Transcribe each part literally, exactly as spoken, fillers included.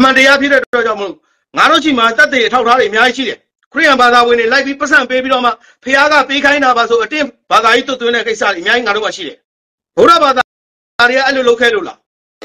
မှန်တရားဖြစ်တဲ့အတွက်ကြောင့်မလို့ငါတို့ရှိမှတက်တဲ့အထောက်ထားတွေအများကြီးရှိတယ်ခရစ်ယာန်ဘာသာဝင်တွေလိုက်ပြီးပတ်စံပေးပြီးတော့မှဖះကပေးခိုင်းတာပါဆိုအတင်းဘာသာရေးတွတ်သွင်းတဲ့ကိစ္စတွေအများကြီးငါတို့ကရှိတယ်ဘုရားဘာသာတွေကအဲ့လိုလုပ်ခဲ့လို့လား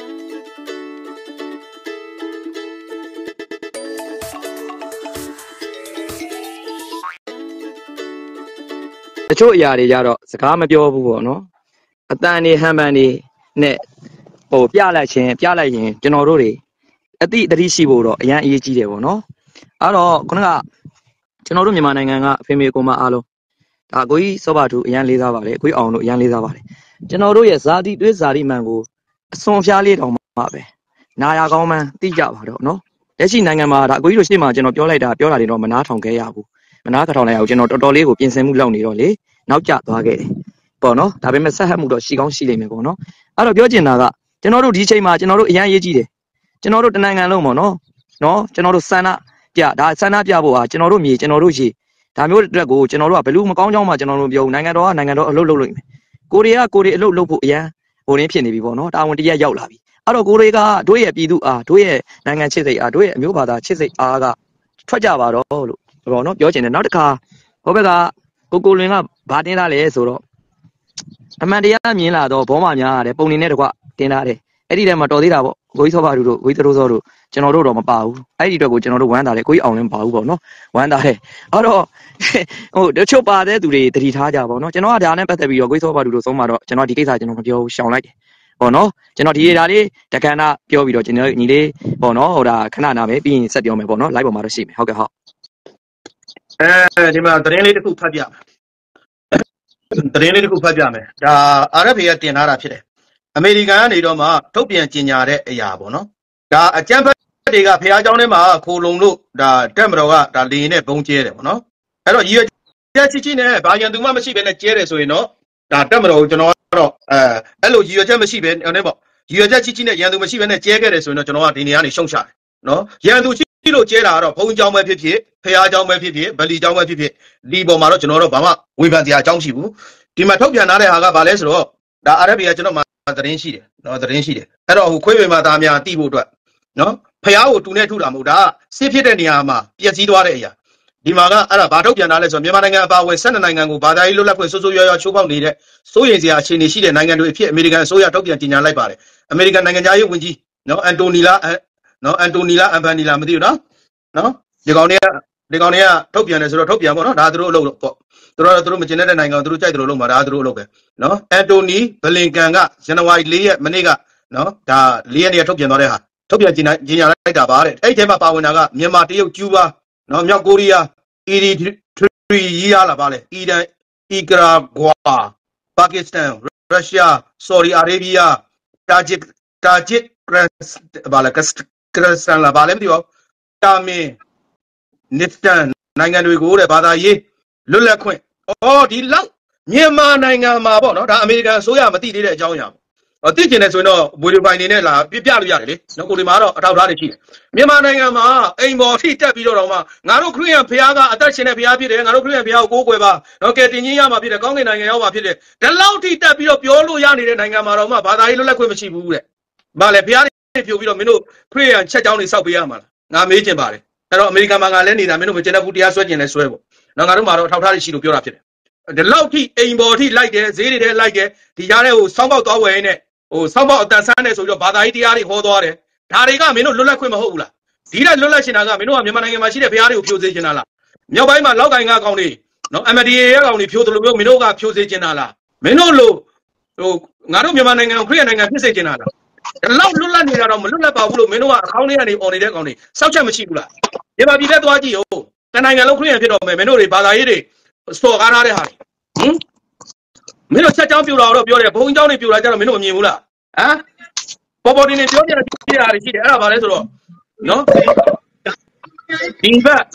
တချို့အရာတွေကြတော့စကားမပြောဘူးပေါ့နော်အတန်နေဟန်ပန်နေနဲ့ဟိုပြလိုက်ခြင်းပြလိုက်ရင်ကျွန်တော်တို့တွေအတိတတိရှိဖို့တော့အရန်အရေးကြီးတယ်ပေါ့နော်အဲ့တော့ခုနကကျွန်တော်တို့မြန်မာနိုင်ငံကအဖေမေကိုမအားလုံးဒါကိုကြီးစောပါတူအရန်လေးစားပါလေကိုကြီးအောင်တို့အရန်လေးစားပါလေကျွန်တော်တို့ရဲ့ဇာတိတွေးဇာတိမှန်ကိုအစွန်ဖျားလေးတောင်မှပဲနာရကောင်းမှန်းသိကြပါတော့နော်လက်ရှိနိုင်ငံမှာဒါကိုကြီးတို့ရှေ့မှာကျွန်တော်ပြောလိုက်တာပြောတာတွေတော့မနားထောင်ခဲ့ရဘူးမနားထောင်လိုက်ရဘူးကျွန်တော်တော်တော်လေးကိုပြင်ဆင်မှုလုပ်နေတော့လေနောက်ကျသွားခဲ့တယ်ပေါ့နော်ဒါပေမဲ့ဆက်ဟပ်မှုတော့ရှိကောင်းရှိလိမ့်မယ်ပေါ့နော်အဲ့တော့ပြောချင်တာကကျွန်တော်တို့ဒီချိန်မှာကျွန်တော်တို့အရန်ရေးကြည့်တယ်ကျွန်တော်တို့တနိုင်ငံလုံးပေါ့နော်နော်ကျွန်တော်တို့ဆန္ဒပြဒါဆန္ဒပြဖို့ဟာကျွန်တော်တို့မြေကျွန်တော်တို့ရေဒါမျိုးအတွက်ကိုကျွန်တော်တို့ကဘယ်လိုမကောင်းကြောင်းမှကျွန်တော်တို့ပြောနိုင်ငံတော်ကနိုင်ငံတော်အလုပ်လုပ်လို့မယ်ကိုရီးယားကိုရီးအလုပ်လုပ်ဖို့အရန်ဟိုရင်းဖြစ်နေပြီပေါ့နော်တာဝန်တရက်ရောက်လာပြီအဲ့တော့ကိုရီးကတို့ရဲ့ပြည်သူအားတို့ရဲ့နိုင်ငံချစ်စိတ်အားတို့ရဲ့အမျိုးဘာသာချစ်စိတ်အားကထွက်ကြပါတော့လို့ပေါ့နော်ပြောချင်တယ်နောက်တစ်ခါဟိုဘက်ကကိုကိုလွင်ကဘာတင်းလာလဲဆိုတော့အမှန်တရားမြင်လာတော့ဘောမများရတယ်ပုံနေနဲ့တကွတင်းလာတယ်အဲ့ဒီထဲမှာတော်သေးတာပေါ့ကိုကြီးစောပါတို့တို့ကိုကြီးတို့စောတို့ကျွန်တော်တို့တော့မပါဘူးအဲ့ဒီအတွက်ကိုကျွန်တော်တို့ဝမ်းသာတယ်ကိုကြီးအောင်လည်းမပါဘူးပေါ့နော်ဝမ်းသာတယ်အဲ့တော့ဟိုတချို့ပါတဲ့သူတွေတတိထားကြပါပေါ့နော်ကျွန်တော်ကဒါနဲ့ပတ်သက်ပြီးတော့ကိုကြီးစောပါတို့တို့ဆုံးမှာတော့ကျွန်တော်ဒီကိစ္စကျွန်တော်မပြောဘူးရှောင်လိုက်တယ်ပေါ့နော်ကျွန်တော်ဒီဒါလေးတက္ကနာပြောပြီးတော့ကျွန်တော်ညီလေးပေါ့နော်ဟိုဒါခဏနာမယ်ပြီးရင်ဆက်ပြောမယ်ပေါ့နော် live ပေါ်မှာတော့ရှိမယ်ဟုတ်ကဲ့ဟုတ်အဲဒီမှာသတင်းလေးတစ်ခုဖတ်ပြမယ်သတင်းလေးတစ်ခုဖတ်ပြမယ်ဒါ အာရဗ် ကတင်ထားတာဖြစ်တယ်အမေရိကန်ကနေတော့မှထုတ်ပြန်ကြေညာတဲ့အရာပေါ့နော်ဒါအကြမ်းဖက်တွေကဖះเจ้าထဲမှာခိုလုံလို့ဒါတက်မတော်ကဒါလေရင်နဲ့ဘုံကျဲတယ်ပေါ့နော်အဲ့တော့ရည်ရွယ်ချက်ချစ်ချင်းနဲ့ဘာရန်သူမှမရှိဘဲနဲ့ကျဲတယ်ဆိုရင်တော့ဒါတက်မတော်ကိုကျွန်တော်ကတော့အဲအဲ့လိုရည်ရွယ်ချက်မရှိဘဲနဲ့ပေါ့ရည်ရွယ်ချက်ချစ်ချင်းနဲ့ရန်သူမရှိဘဲနဲ့ကျဲခဲ့တယ်ဆိုရင်တော့ကျွန်တော်ကဒီနေရာကနေရှုံချတယ်နော်ရန်သူရှိလို့ကျဲတာကတော့ဘုံเจ้าပဲဖြစ်ဖြစ်ဖះเจ้าပဲဖြစ်ဖြစ်ဗလီเจ้าပဲဖြစ်ဖြစ်ဒီပေါ်မှာတော့ကျွန်တော်တို့ဘာမှဝေဖန်စရာအကြောင်းရှိဘူးဒီမှာထုတ်ပြန်ထားတဲ့ဟာကဘာလဲဆိုတော့ဒါ အာရဗ် ကကျွန်တော်သတင်းရှိတယ်နော်သတင်းရှိတယ်အဲ့တော့ဟိုခွေးပေမှာသားများတိဖို့အတွက်နော်ဖះကိုတူနဲ့ထုတာမဟုတ်ဒါစစ်ဖြစ်တဲ့နေရာမှာပျက်စီးသွားတဲ့အရာဒီမှာကအဲ့ဒါဘာထုတ်ပြန်ထားလဲဆိုတော့မြန်မာနိုင်ငံအပါအဝင်၁၂နိုင်ငံကိုဘာသာရေးလွတ်လပ်ခွင့်စိုးစိုးရွားရွားချိုးဖောက်နေတဲ့စိုးရိမ်စရာအခြေအနေရှိတဲ့နိုင်ငံတွေအဖြစ်အမေရိကန်အစိုးရထုတ်ပြန်ကြေညာလိုက်ပါတယ်အမေရိကန်နိုင်ငံသားရေးဝန်ကြီးနော်အန်တိုနီလာနော်အန်တိုနီလာအမ်ဘန်နီလာမသိဘူးနော်နော်ဒီကောင်တွေကဒီကောင်တွေကထုတ်ပြန်တယ်ဆိုတော့ထုတ်ပြန်ပေါ့နော်ဒါသူတို့အလုပ်ပေါ့သူတို့သူတို့မကျင်တဲ့နိုင်ငံကိုသူတို့ကြိုက်တယ်လို့လုပ်မှာဒါသူတို့အလုပ်ပဲနော်အန်တိုနီဘလင်ကန်ကဇန်နဝါရီ၄ရက်မနေ့ကနော်ဒါ၄ရက်နေ့ထုတ်ပြန်သွားတဲ့ဟာထုတ်ပြန်ကြေညာကြေညာလိုက်တာပါတဲ့အဲ့ဒီထဲမှာပါဝင်တာကမြန်မာတရုတ်ကျူးဘာနော်မြောက်ကိုရီးယားအီရီထရီရီးယားလာပါလေအီရန်အီကရာဂွာပါကစ္စတန်ရုရှားဆော်ဒီအာရေဗျတာဂျစ်တာဂျစ်ကရစ်ဘာလဲကရစ်စတန်လာပါလေမသိဘူးတာမင်နစ်တန်နိုင်ငံတွေကိုတဲ့ဘာသာရေးလွတ်လပ်ခွင့်အော်ဒီလောက်မြန်မာနိုင်ငံမှာပေါ့နော်ဒါအမေရိကန်အစိုးရမသိသေးတဲ့အကြောင်းအရာပေါ့သိကျင်တယ်ဆိုရင်တော့ဗီဒီယိုဖိုင်နေနဲ့လာပြပြလို့ရတယ်လေနော်ကိုဒီမှာတော့အထောက်အထားတွေရှိတယ်မြန်မာနိုင်ငံမှာအိမ်ပေါ်ထိတက်ပြီးတော့တော့မှငါတို့ခရစ်ယာန်ဘုရားကအသက်ရှင်တဲ့ဘုရားဖြစ်တယ်ငါတို့ခရစ်ယာန်ဘုရားကိုကိုးကွယ်ပါနော်ကဲတင်ကြီးရမှာဖြစ်တယ်ကောင်းကင်နိုင်ငံရောက်မှာဖြစ်တယ်ဒီလောက်ထိတက်ပြီးတော့ပြောလို့ရနေတဲ့နိုင်ငံမှာတော့မှဘာသာရေးလွတ်လပ်ခွင့်မရှိဘူးတဲ့မလဲဘုရားတွေဖြိုပြီးတော့မင်းတို့ခရစ်ယာန်ချက်ကြောင်းတွေစောက်ပေးရမှာလားငါမေးချင်ပါတယ်အဲ့တော့အမေရိကန်မှာငါလည်းနေတာမင်းတို့မကျင်တဲ့ဘူးတရားစွဲကျင်လဲစွဲပေါ့နော်ငါတို့မှာတော့အထောက်အထားတွေရှိလို့ပြောတာဖြစ်တယ်ဒီလောက်ထိအိမ်ပေါ်ထိလိုက်တယ်ဈေးတွေထဲလိုက်တယ်ဒီကြားထဲဟိုစောင်းပေါက်သွားဝယ်နေဟိုစောင်းပေါက်အတန်ဆန်းနေဆိုပြီးတော့ဘာသာရေးတရားတွေဟောသွားတယ်ဒါတွေကမင်းတို့လွတ်လပ်ခွင့်မဟုတ်ဘူးလားဒီတဲ့လွတ်လပ်ရှင်တာကမင်းတို့ကမြန်မာနိုင်ငံမှာရှိတဲ့ဘုရားတွေကိုဖြိုစေချင်တာလားမြောက်ပိုင်းမှာလောက်ကိုင်ကားကောင်တွေနော် အမ် ဒီ အေ ရဲ့ကောင်တွေဖြိုတယ်လို့ပြောမင်းတို့ကဖြိုစေချင်တာလားမင်းတို့လို့ဟိုငါတို့မြန်မာနိုင်ငံကိုခရစ်ယာန်နိုင်ငံဖြစ်စေချင်တာလားဒီလောက်လွတ်လပ်နေတာတော့မလွတ်လပ်ပါဘူးလို့မင်းတို့ကအကောင်းလေးကနေអော်နေတဲ့ကောင်တွေစောက်ချက်မရှိဘူးလားဒီမှာပြည်သက်သွားကြည့်ဟုတ်တနိုင်ငံလုံးခရစ်ယာန်ဖြစ်တော့မယ်မင်းတို့တွေဘာသာရေးတွေစော်ကားထားတဲ့ဟာဟင်မင်းတို့ချက်ချောင်းပြူလာတော့ပြောတယ်ဘုံเจ้าတွေပြူလာကြတော့မင်းတို့မမြင်ဘူးလားဟမ်ပေါ်ပေါ်တင်နေပြောကြတဲ့ဖြစ်ရာတွေရှိတယ်အဲ့ဒါဘာလဲဆိုတော့နော်ဒီဘက်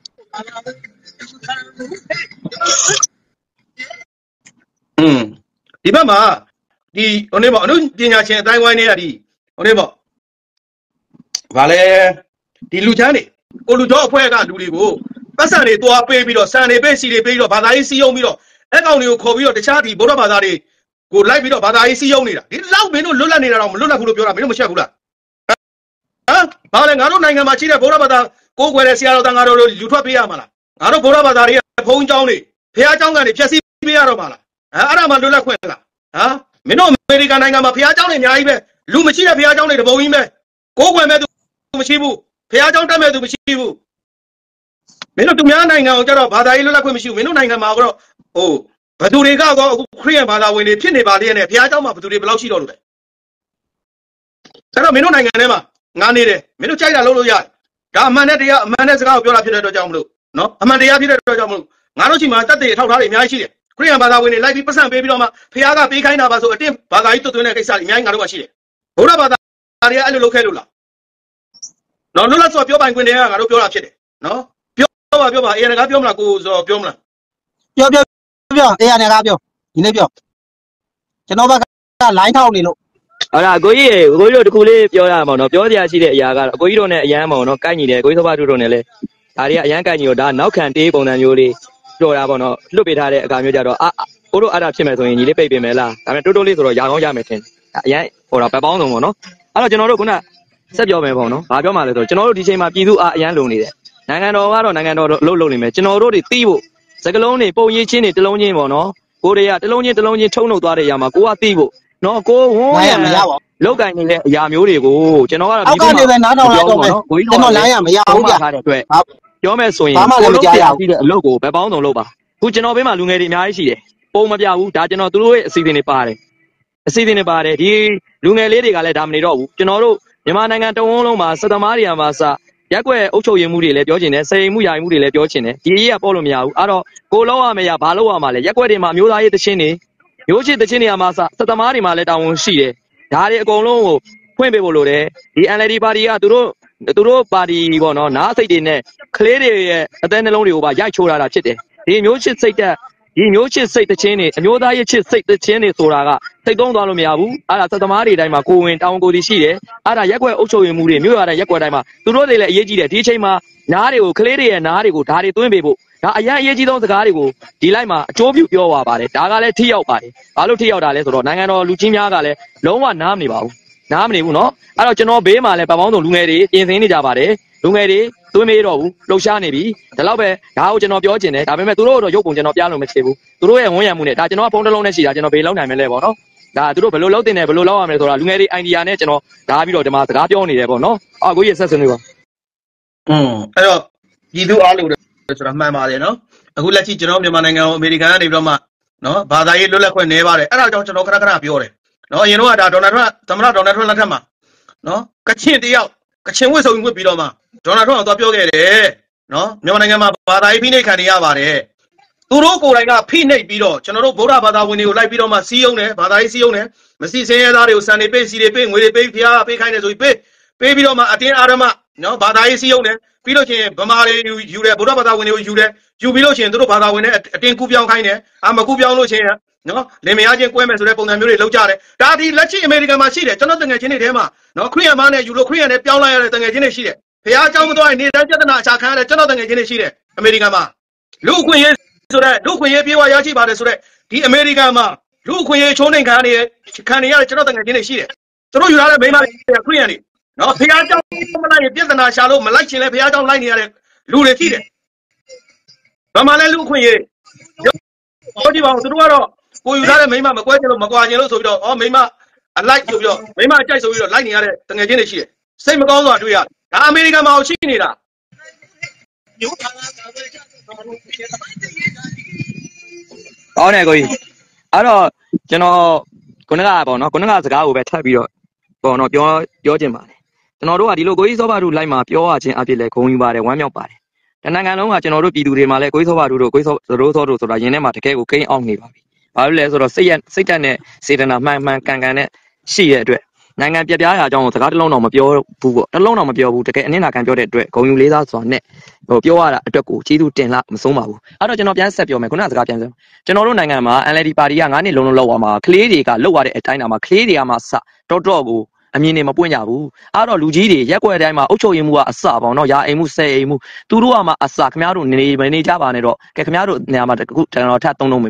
อืมဒီဘက်မှာဒီဟိုနေပေါ့အနုပညာရှင်အတိုင်းဝိုင်းနေရဒီဟိုနေပေါ့ဗာလဲဒီလူချမ်းတွေကိုလူတော်အဖွဲ့ကလူတွေကိုပတ်စံတွေတွားပေးပြီးတော့စံတွေပေးစီတွေပေးပြီးတော့ဘာသာရေးစီးယုံပြီးတော့အဲ့ကောင်တွေကိုခေါ်ပြီးတော့တခြားဒီဗုဒ္ဓဘာသာတွေကိုလိုက်ပြီးတော့ဘာသာရေးစီးယုံနေတာဒီလောက်မင်းတို့လွတ်လပ်နေတာတော့မလွတ်လပ်ဘူးလို့ပြောတာမင်းတို့မချက်ဘူးလားဟမ်ဘာလဲငါတို့နိုင်ငံမှာရှိတဲ့ဗုဒ္ဓဘာသာကိုးကွယ်တဲ့ဆရာတော်သားငါတို့လူထွက်ပေးရမှာလားငါတို့ဗုဒ္ဓဘာသာတွေကဘုံကျောင်းတွေဖះကျောင်းကနေဖြည့်ဆည်းပေးရတော့မှာလားအဲ့ဒါမှလွတ်လပ်ခွင့်လားဟာမင်းတို့အမေရိကန်နိုင်ငံမှာဖះကျောင်းတွေအများကြီးပဲလူမရှိတဲ့ဖះကျောင်းတွေတပုံကြီးပဲကိုးကွယ်မဲ့သူမရှိဘူးဖះကျောင်းတက်မဲ့သူမရှိဘူးမင်းတို့သူများနိုင်ငံကိုကြတော့ဘာသာရေးလွတ်လပ်ခွင့်မရှိဘူးမင်းတို့နိုင်ငံမှာကတော့ဟိုဘသူတွေကတော့အခုခရစ်ယာန်ဘာသာဝင်တွေဖြစ်နေပါလေနဲ့ဖះကျောင်းမှာဘသူတွေဘယ်လောက်ရှိတော့လို့လဲအဲ့တော့မင်းတို့နိုင်ငံထဲမှာငါနေတယ်မင်းတို့ကြိုက်တာလုပ်လို့ရတယ်ဒါအမှန်နဲ့တရားအမှန်နဲ့စကားကိုပြောတာဖြစ်တဲ့အတွက်ကြောင့်မလို့နော်အမှန်တရားဖြစ်တဲ့အတွက်ကြောင့်မလို့ငါတို့ရှိမှာတက်တဲ့ထောက်ထားတွေအများကြီးရှိတယ်ခရစ်ယာန်ဘာသာဝင်တွေလိုက်ပြီးပတ်စံပေးပြီးတော့မှဖះကပေးခိုင်းတာပါဆိုအတင်းဘာသာကြီးတွတ်သွင်းတဲ့ကိစ္စတွေအများကြီးငါတို့ကရှိတယ်ဗုဒ္ဓဘာသာတွေကအဲ့လိုလုပ်ခဲ့လို့လားနော်လွတ်လပ်စွာပြောပိုင်ခွင့်တွေကငါတို့ပြောတာဖြစ်တယ်နော်ပြောပါပြောပါအေးရကပြောမလားကိုဆိုပြောမလားပြောပြောပြောအေးရကပြောဒီနေ့ပြောကျွန်တော်ဘက်ကလိုင်းထောက်နေလို့ဟုတ်လားကိုကြီးရေကိုကြီးတို့တခုလေးပြောရမှာနော်ပြောစရာရှိတဲ့အရာကတော့ကိုကြီးတို့နဲ့အရန်ပေါ့နော်ကိုက်ညီတယ်ကိုကြီးသောဘာတို့တို့နဲ့လည်းဒါတွေကအရန်ကိုက်ညီတော့ဒါနောက်ခံတေးပုံစံမျိုးလေးပြောတာပေါ့နော်လွတ်ပေးထားတဲ့အခါမျိုးကြတော့အာကိုတို့အဲ့ဒါဖြစ်မယ်ဆိုရင်ညီလေးပိတ်ပေးမယ်လားဒါပေမဲ့တိုးတိုးလေးဆိုတော့ရာကောင်းရမယ်ထင်အရန်ဟိုတော့ပဲပေါင်းစုံပေါ့နော်အဲ့တော့ကျွန်တော်တို့ခုနဆက်ပြောမယ်ပေါ့နော်ဘာပြောမှလဲဆိုတော့ကျွန်တော်တို့ဒီချိန်မှာပြည်သူအားအရန်လုံနေတယ်နိုင်ငံတော်ကတော့နိုင်ငံတော်လှုပ်လှုပ်နေမယ်ကျွန်တော်တို့တွေတီးဖို့စကလုံးတွေပုံရိပ်ချင်းတွေတလုံးချင်းပေါ့နော်ကိုတွေကတလုံးချင်းတလုံးချင်းထုံနှုတ်သွားတဲ့ຢာမှာကိုကတီးဖို့နော်ကိုဝန်းရံလောက်ကင်နေတဲ့အရာမျိုးတွေကိုကျွန်တော်ကတော့ဒီမှာအောက်ကနေပဲနားထောင်လိုက်တော့မယ်ကျွန်တော်လိုင်းရမရဘူးကြာထားတဲ့အတွက်ပြောမယ်ဆိုရင်ကိုလုပ်ပြရပြီးတဲ့အလုပ်ကိုဘယ်ပေါင်းစုံလုပ်ပါခုကျွန်တော်ဘေးမှာလူငယ်တွေအများကြီးရှိတယ်ပုံမပြဘူးဒါကျွန်တော်တို့ရဲ့အစီအစဉ်တွေပါတယ်အစီအစဉ်တွေပါတယ်ဒီလူငယ်လေးတွေကလည်းဒါမနေတော့ဘူးကျွန်တော်တို့မြန်မာနိုင်ငံတဝန်းလုံးမှာစက်သမားတွေအမှာစရက်ွက်အုပ်ချုပ်ရေးမှုတွေလည်းပြောချင်တယ်စေမှုယာမှုတွေလည်းပြောချင်တယ်ဒီရေးကပေါ်လို့မရဘူးအဲ့တော့ကိုလောက်ရမယ်ရဘာလို့ရမှာလဲရက်ွက်တွေမှာမျိုးသားရေးတခြင်းတွေမျိုးချစ်တခြင်းတွေအမှာစစက်သမားတွေမှာလည်းတာဝန်ရှိတယ်ဒါတွေအကုန်လုံးကိုဖွင့်ပေးဖို့လိုတယ်ဒီ N L D ပါတီကသူတို့သူတို့ပါတီပေါ့နော်နားစိတ်တွေနဲ့ကလေးတွေရဲ့အသက်နှလုံးတွေကိုပါရိုက်ချိုးလာတာဖြစ်တယ်ဒီမျိုးချစ်စိတ်တက်ဒီမျိုးချစ်စိတ်တခြင်းတွေအမျိုးသားရေးချစ်စိတ်တခြင်းတွေဆိုတာကစိတ်သုံးသွားလို့မရဘူးအဲ့ဒါစက်သမားတွေတိုင်းမှာကိုဝင်တောင်းကိုတီရှိတယ်အဲ့ဒါရက်ွက်အုပ်ချုပ်ရေးမှုတွေမြို့ရတဲ့ရက်ွက်တိုင်းမှာသူတို့တွေလည်းအရေးကြီးတယ်ဒီအချိန်မှာနားတွေကိုကလေးတွေရဲ့နားတွေကိုဓာတ်တွေသွင်းပေးဖို့ဒါအရင်အရေးကြီးဆုံးစကားတွေကိုဒီလိုက်မှာအကျိုးပြုပြောသွားပါတယ်ဒါကလည်းထိရောက်ပါတယ်ဘာလို့ထိရောက်တာလဲဆိုတော့နိုင်ငံတော်လူကြီးများကလည်းလုံးဝနားမနေပါဘူးနားမနေဘူးเนาะအဲ့တော့ကျွန်တော်ဘေးမှာလည်းပတ်ပေါင်းစုံလူငယ်တွေပြင်ဆင်နေကြပါတယ်လူငယ်တွေသွင်းမေးတော့ဘူးလှုပ်ရှားနေပြီဒါတော့ပဲဒါကိုကျွန်တော်ပြောချင်တယ်ဒါပေမဲ့သူတို့တော့ရုပ်ပုံကျွန်တော်ပြလို့မချေဘူးသူတို့ရဲ့ဝန်းရံမှုနဲ့ဒါကျွန်တော်ကဖုန်းတစ်လုံးနဲ့ရှိတာကျွန်တော်ဘေးလောက်နိုင်မယ်လဲပေါ့နော်ဒါသူတို့ဘယ်လိုလုပ်တင်တယ်ဘယ်လိုလုပ်ရမလဲဆိုတာလူငယ်တွေ idea နဲ့ကျွန်တော်ဒါပြီးတော့ဒီမှာစကားပြောနေတယ်ပေါ့နော်အော်ကိုကြီးဆက်ဆွေးနွေးပါอืมအဲ့တော့ပြည်သူအားလို့ဆိုတာမှန်ပါတယ်နော်အခုလက်ရှိကျွန်တော်မြန်မာနိုင်ငံကိုအမေရိကန်ကနေပြီးတော့မှနော်ဘာသာရေးလွတ်လပ်ခွင့်နေပါတယ်အဲ့ဒါကြောင့်ကျွန်တော်ခဏခဏပြောတယ်နော်အရင်တော့ကဒါဒေါ်နယ်ထရန့်သမ္မတဒေါ်နယ်ထရန့်လက်ထက်မှာနော်ကချင်တယောက်ကချင်ဝစ်ဆုံဝစ်ပြီးတော့မှဒေါ်နယ်ထရန့်ကသွားပြောခဲ့တယ်နော်မြန်မာနိုင်ငံမှာဘာသာရေးဖိနှိပ်ခံနေရပါတယ်သူတို့ကိုယ်တိုင်ကဖိနှိပ်ပြီးတော့ကျွန်တော်တို့ဗုဒ္ဓဘာသာဝင်တွေကိုလိုက်ပြီးတော့မှစီးယုံတယ်ဘာသာရေးစီးယုံတယ်မစီစင်းရဲသားတွေကိုစံနေပေးစီတွေပေးငွေတွေပေးဖျားပေးခိုင်းတယ်ဆိုပြီးပေးပေးပြီးတော့မှအတင်းအာရမနော်ဘာသာရေးစီးယုံတယ်ပြီးလို့ချင်းဗမာတွေယူတယ်ဗုဒ္ဓဘာသာဝင်တွေကိုယူတယ်ယူပြီးလို့ချင်းသူတို့ဘာသာဝင်တွေအတင်းကူးပြောင်းခိုင်းတယ်အာမကူးပြောင်းလို့ချင်းနော်လင်မယားချင်းကွဲမယ်ဆိုတဲ့ပုံစံမျိုးတွေလောက်ကြတယ်ဒါဒီလက်ရှိအမေရိကန်မှာရှိတယ်ကျွန်တော်တငယ်ချင်းတွေထဲမှာနော်ခရစ်ယာန်မနဲ့ယူလို့ခရစ်ယာန်နဲ့ပြောင်းလိုက်ရတဲ့တငယ်ချင်းတွေရှိတယ်ဖះအကြောင်းမသွားရင်နေတိုင်းပြဿနာအချခံရတဲ့ကျွန်တော်တငယ်ချင်းတွေရှိတယ်အမေရိကန်မှာလူအခွင့်အရေးဆိုတဲ့လူအခွင့်အရေးပြေဝရရှိပါတယ်ဆိုတဲ့ဒီအမေရိကန်မှာလူအခွင့်အရေးချိုးနှိမ်ခံရတဲ့ခံရတဲ့ကျွန်တော်တငယ်ချင်းတွေရှိတယ်သူတို့ယူလာတဲ့မိန်းမတွေခရစ်ယာန်တွေနော်ဖះအကြောင်းမလိုက်ရင်ပြဿနာရှာလို့မလိုက်ချင်လဲဖះအကြောင်းလိုက်နေရတဲ့လူတွေရှိတယ်ဗမာလဲလူအခွင့်အရေးဟောဒီပါဦးသူတို့ကတော့ကိုယူထားတဲ့မိန်းမမကွဲချင်လို့မကွာချင်လို့ဆိုပြီးတော့ဩမိန်းမအလိုက်ဆိုပြီးတော့မိန်းမအကြိုက်ဆိုပြီးတော့လိုက်နေရတဲ့တငယ်ချင်းတွေရှိတယ်စိတ်မကောင်းစွာတွေ့ရတယ်ဒါအမေရိကန်မှာရှိနေတာကောင်းတယ်ကိုကြီးအဲ့တော့ကျွန်တော်ခုနကပေါ့နော်ခုနကစကားကိုပဲထပ်ပြီးတော့ပေါ့နော်ပြောပြောချင်ပါတယ်ကျွန်တော်တို့ကဒီလိုကိုကြီးစောပါတို့လိုက်မှာပြောရခြင်းအဖြစ်လဲဂုဏ်ယူပါတယ်ဝမ်းမြောက်ပါတယ်တနင်္ဂနွေလုံးကကျွန်တော်တို့ပြည်သူတွေမှာလဲကိုကြီးစောပါတို့ကိုကြီးစောသရိုးစောတို့ဆိုတာရင်းထဲမှာတကယ်ကိုကိန်းအောင်နေပါပြီဘာလို့လဲဆိုတော့စိတ်ရစိတ်တက်နဲ့စေတနာမှန်မှန်ကန်ကန်နဲ့ရှိတဲ့အတွက်နိုင်ငံပြပြားရာအကြောင်းကိုစကားတစ်လုံးတော့မပြောဘူးပေါ့တစ်လုံးတော့မပြောဘူးတကယ်အနစ်နာခံပြောတဲ့အတွက်ဂုံယူလေးစားစွာနဲ့ဟိုပြောရတာအတွက်ကိုကျေးဇူးတင်လာမဆုံးပါဘူးအဲ့တော့ကျွန်တော်ပြန်ဆက်ပြောမယ်ခုနကစကားပြန်ပြောကျွန်တော်တို့နိုင်ငံမှာ N L D ပါတီကငါးနှစ်လုံးလုံးလောက်သွားမှာကလေးတွေကလောက်ရတဲ့အတိုင်းတာမှာကလေးတွေကမှစတော့တော့ကိုအမြင်တွေမပွင့်ကြဘူးအဲ့တော့လူကြီးတွေရက်ွက်တိုင်းမှာအုပ်ချုပ်ရေးမှုကအစပေါ့နော်ရာအိမ်မှုဆယ်အိမ်မှုသူတို့ကမှအစခင်ဗျားတို့နေမနေကြပါနဲ့တော့ကဲခင်ဗျားတို့နေရာမှာအခုကျွန်တော်ထပ်သုံးလုံးမိမယ်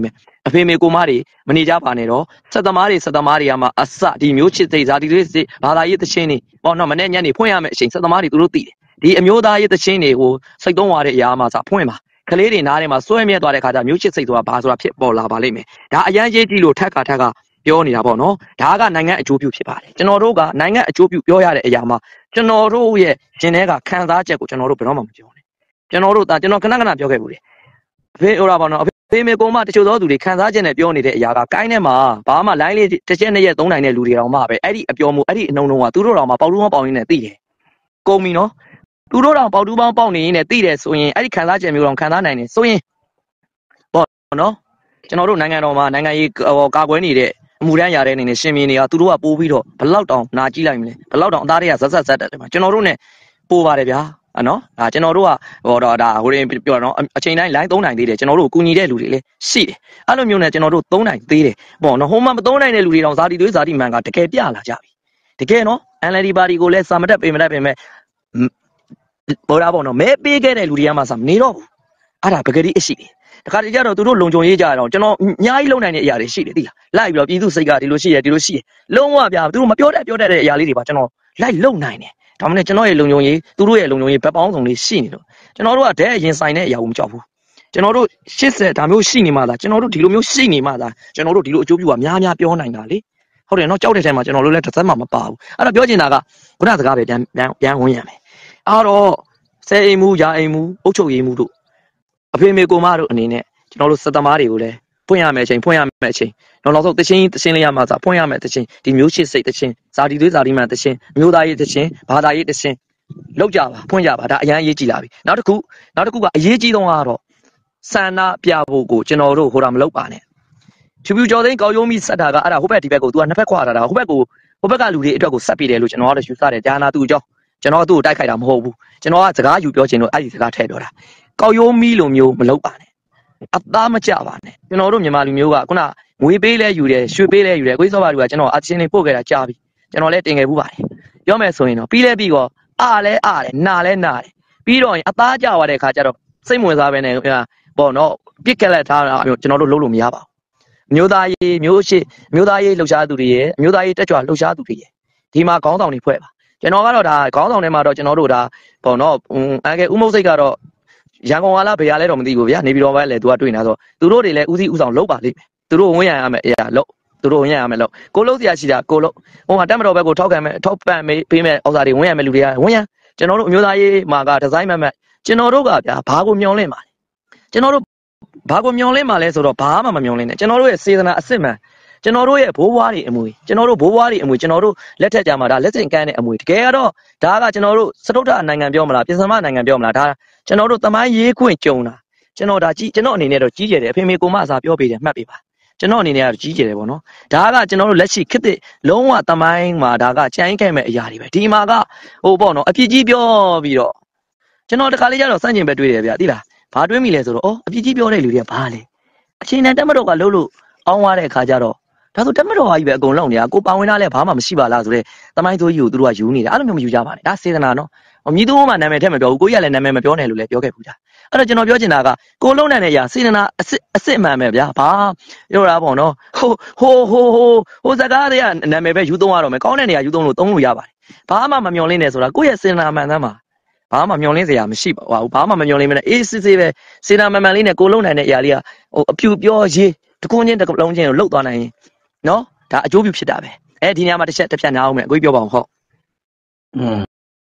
အဖေမေကိုမတွေမနေကြပါနဲ့တော့ဆက်သမားတွေဆက်သမားတွေကမှအစဒီမျိုးချစ်သိဇာတိတွေဘာသာရေးသချင်းတွေပေါ့နော်မနေ့ညနေဖွင့်ရမယ့်အချိန်ဆက်သမားတွေသူတို့သိတယ်ဒီအမျိုးသားရေးသချင်းတွေကိုစိတ်သုံးသွားတဲ့အရာမှစဖွင့်ပါကလေးတွေနားထဲမှာစွဲမြဲသွားတဲ့ခါကျမျိုးချစ်စိတ်ဆိုတာဘာဆိုတာဖြစ်ပေါ်လာပါလိမ့်မယ်ဒါအရန်ရေးကြည့်လို့ထက်ကထက်ကပြောနေတာပေါ့နော်ဒါကနိုင်ငံအကျိုးပြုဖြစ်ပါတယ်ကျွန်တော်တို့ကနိုင်ငံအကျိုးပြုပြောရတဲ့အရာမှာကျွန်တော်တို့ရဲ့ရှင်ထဲကခံစားချက်ကိုကျွန်တော်တို့ဘယ်တော့မှမပြောနဲ့ကျွန်တော်တို့ဒါကျွန်တော်ခဏခဏပြောခဲ့ဘူးလေအဖေဟိုတာပေါ့နော်အဖေမေကုံမတချို့သောသူတွေခံစားချက်နဲ့ပြောနေတဲ့အရာကကိုင်းထဲမှာဘာမှလိုင်းလေးတစ်ချက်နှစ်ရက်သုံးနိုင်တဲ့လူတွေတောင်မှပဲအဲ့ဒီအပြောမှုအဲ့ဒီအနှုံနှုံကသူတို့တောင်မှပေါက်တူးပေါင်းရင်းနဲ့သိတယ်ကုန်ပြီနော်သူတို့တောင်ပေါက်တူးပေါင်းပေါက်နေရင်းနဲ့သိတယ်ဆိုရင်အဲ့ဒီခံစားချက်မျိုးတောင်ခံစားနိုင်တယ်ဆိုရင်ပေါ့နော်ကျွန်တော်တို့နိုင်ငံတော်မှာနိုင်ငံရေးကာကွယ်နေတဲ့အမှုရန်ရတဲ့အနေနဲ့ရှင်မင်းတွေကသူတို့ကပိုးပြီးတော့ဘလောက်တောင်နာကြည့်လိုက်မလဲဘလောက်တောင်အသားတွေကဇက်ဇက်ဇက်တက်တယ်မှာကျွန်တော်တို့ ਨੇ ပိုးပါတယ်ဗျာနော်ဒါကျွန်တော်တို့ကဟောတော့ဒါဟိုရင်ပြောတော့အချိန်တိုင်း line သုံးနိုင်သေးတယ်ကျွန်တော်တို့ကူညီတဲ့လူတွေလည်းရှိတယ်အဲ့လိုမျိုးနဲ့ကျွန်တော်တို့သုံးနိုင်သေးတယ်ပေါ့နော်ဟိုမှာမသုံးနိုင်တဲ့လူတွေတောင်ဇာတိသွေးဇာတိမှန်ကတကယ်ပြလာကြပြီတကယ်နော် အန် แอล ဒီ ပါတီကိုလည်းစာမတက်ပေးမတက်ပေးမဲ့ဘောရပေါ့နော်မဲပေးခဲ့တဲ့လူတွေကမှစာမနေတော့ဘူးအဲ့ဒါပကတိအရှိတယ်တခါတည်းကျတော့သူတို့လုံခြုံရေးကြတော့ကျွန်တော်အများကြီးလုံနိုင်တဲ့အရာတွေရှိတယ်သိလားလိုက်ပြီးတော့ပြည်သူစိတ်ကဒီလိုရှိရဒီလိုရှိရလုံးဝပြသူတို့မပြောတတ်ပြောတတ်တဲ့အရာလေးတွေပါကျွန်တော်လိုက်လုံနိုင်တယ်ဒါမှမဟုတ်ကျွန်တော်ရဲ့လုံခြုံရေးသူတို့ရဲ့လုံခြုံရေးဘက်ပေါင်းစုံလေးရှိနေလို့ကျွန်တော်တို့ကတဲ့အရင်ဆိုင်တဲ့အရာကိုမကြောက်ဘူးကျွန်တော်တို့ရှစ်ဆယ်ဒါမျိုးရှိနေမှသာကျွန်တော်တို့ဒီလိုမျိုးရှိနေမှသာကျွန်တော်တို့ဒီလိုအကျိုးပြုကများများပြောနိုင်တာလေဟုတ်တယ်နော်ကြောက်တဲ့ထဲမှာကျွန်တော်တို့လည်းတစ်သက်မှမပါဘူးအဲ့တော့ပြောချင်တာကခုနစကားပဲပြန်ပြန်ဝင်ရမယ်အဲ့တော့ဆယ်အိမ်မူရာအိမ်မူအုတ်ချုပ်ရေးမူတို့အဖေမေကိုမတို့အနေနဲ့ကျွန်တော်တို့စက်သမားတွေကိုလည်းဖွင့်ရမယ်အချိန်ဖွင့်ရမယ်အချိန်နောက်နောက်ဆုံးတချင်းတချင်းလေးရမှာစာဖွင့်ရမယ်တချင်းဒီမျိုးရှိစိတ်တချင်းဇာတိသွေးဇာတိမှန်တချင်းမျိုးသားရေးတချင်းဘာသာရေးတချင်းလောက်ကြပါဖွင့်ကြပါဒါအရင်အရေးကြီးလာပြီနောက်တစ်ခုနောက်တစ်ခုကအရေးကြီးဆုံးကတော့ဆန္ဒပြဖို့ကိုကျွန်တော်တို့ဟိုတာမလုပ်ပါနဲ့ဖြူဖြူကျော်သိန်းကောက်ရုံးမိဆက်တာကအဲ့ဒါဟိုဘက်ဒီဘက်ကို तू ကနှစ်ဖက်ခွာတာဟိုဘက်ကိုဟိုဘက်ကလူတွေအတွက်ကိုဆက်ပြီးတယ်လို့ကျွန်တော်ကတော့ယူဆတယ်ဂျာနာသူ့အကြောင်းကျွန်တော်ကသူ့ကိုတိုက်ခိုက်တာမဟုတ်ဘူးကျွန်တော်ကစကားယူပြောချင်လို့အဲ့ဒီစကားထည့်ပြောတာကောက်ရုံးမိလိုမျိုးမလုပ်ပါနဲ့အသားမကြပါနဲ့ကျွန်တော်တို့မြန်မာလူမျိုးကခုနငွေပေးလဲယူတယ်ရွှေပေးလဲယူတယ်ကိုကြီးစောပါလူကကျွန်တော်အချင်းလေးပို့ခဲ့တာကြားပြီကျွန်တော်လည်းတင်ခဲ့ဘူးပါတယ်ပြောမယ်ဆိုရင်တော့ပြီးလဲပြီးတော့အားလဲအားတယ်နာလဲနာတယ်ပြီးတော့အသားကြသွားတဲ့ခါကျတော့စိတ်ဝင်စားပဲနဲ့ပေါ့နော်ပြစ်ကလက်ထားတာကျွန်တော်တို့လုပ်လို့မရပါဘူးမျိုးသားရေးမျိုးရှိမျိုးသားရေးလှုပ်ရှားသူတွေရဲ့မျိုးသားရေးတက်ကြွလှုပ်ရှားသူတွေရဲ့ဒီမှာခေါင်းဆောင်တွေဖွဲ့ပါကျွန်တော်ကတော့ဒါခေါင်းဆောင်တွေမှာတော့ကျွန်တော်တို့ဒါပေါ့နော်အငယ်ဦးမုတ်စိတ်ကတော့ရန်ကုန်ကလားဘယ်ရလဲတော့မသိဘူးဗျာနေပြည်တော်ပဲလေသူကတွေ့နေတာဆိုသူတို့တွေလည်းဦးစီးဦးဆောင်လုပ်ပါလိမ့်မယ်သူတို့ဝင်ရရမယ်အရာလုပ်သူတို့ဝင်ရရမယ်လုပ်ကိုလုံးစရာရှိတာကိုလုံးဟိုကတက်မတော်ဘက်ကိုထောက်ခံမယ်ထောက်ပံ့ပေးမယ်ဥစ္စာတွေဝင်ရမယ်လူတွေကဝင်ရကျွန်တော်တို့အမျိုးသားရေးမှာကဒီဇိုင်းမှတ်မှတ်ကျွန်တော်တို့ကဗျာဘာကိုမျောလင့်ပါလဲကျွန်တော်တို့ဘာကိုမျောလင့်ပါလဲဆိုတော့ဘာမှမမျောလင့်နဲ့ကျွန်တော်တို့ရဲ့စေတနာအစစ်မှန်ကျွန်တော်တို့ရဲ့ဘိုးဘွားတွေအမွေကျွန်တော်တို့ဘိုးဘွားတွေအမွေကျွန်တော်တို့လက်ထက်ကြမှာဒါလက်စင်ကမ်းတဲ့အမွေတကယ်ကတော့ဒါကကျွန်တော်တို့စတုတ္ထနိုင်ငံပြောမလားပြင်စမနိုင်ငံပြောမလားဒါကျွန်တော်တို့တမိုင်းရေးခွင့်ကြုံတာကျွန်တော်ဒါကြီးကျွန်တော်အနေနဲ့တော့ကြီးကျယ်တယ်အဖေမေကိုမအစားပြောပေးတယ်မှတ်ပေးပါကျွန်တော်အနေနဲ့ကတော့ကြီးကျယ်တယ်ပေါ့နော်ဒါကကျွန်တော်တို့လက်ရှိခေတ်သစ်လုံးဝတမိုင်းမှာဒါကကြိုင်းခဲ့မဲ့အရာတွေပဲဒီမှာကဟိုပေါ့နော်အပြစ်ကြီးပြောပြီးတော့ကျွန်တော်တခါလေးကျတော့စန့်ကျင်ပဲတွေးတယ်ဗျာသိလားဘာတွေးမိလဲဆိုတော့အော်အပြစ်ကြီးပြောတဲ့လူတွေကဘာလဲအချိန်နဲ့တက်မတော့ကလှုပ်လို့အောင်းသွားတဲ့အခါကျတော့ဒါဆိုတက်မတော်ဟာကြီးပဲအကုန်လုံးနေတာကိုပါဝင်တာလည်းဘာမှမရှိပါလားဆိုတော့တမိုင်းဆိုကြီးကိုသူတို့ကယူနေတာအဲ့လိုမျိုးမယူကြပါနဲ့ဒါစေတနာနော်မြည်သူမှနာမည်ထက်မပြောဘူးကိုကြီးကလည်းနာမည်မပြောနဲ့လို့လည်းပြောခဲ့ဘူးဒါအဲ့တော့ကျွန်တော်ပြောချင်တာကကိုလုံးနိုင်တဲ့အရာစေတနာအစစ်အစစ်မှန်ပဲဗျာဘာပြောတာပေါ့နော်ဟိုဟိုဟိုဟိုဟိုစကားတွေကနာမည်ပဲယူသုံးရတော့မယ်ကောင်းတဲ့နေရာယူသုံးလို့သုံးလို့ရပါတယ်ဘာမှမမျောလင်းနဲ့ဆိုတာကိုယ့်ရဲ့စေတနာမှန်သမ်းပါဘာမှမျောလင်းစရာမရှိပါဘူးဘာမှမမျောလင်းမနဲ့အေးစစ်စစ်ပဲစေတနာမှန်မှန်လေးနဲ့ကိုလုံးနိုင်တဲ့အရာလေးကဟိုအပြူပြောရေးတကုန်းချင်းတကုလုံးချင်းကိုလှုပ်သွားနိုင်ရင်နော်ဒါအကျိုးပြုဖြစ်တာပဲအဲဒီနေရာမှာတစ်ချက်တစ်ဖြတ်နာအောင်မယ်အကိုကြီးပြောပါအောင်ဟုတ်อืม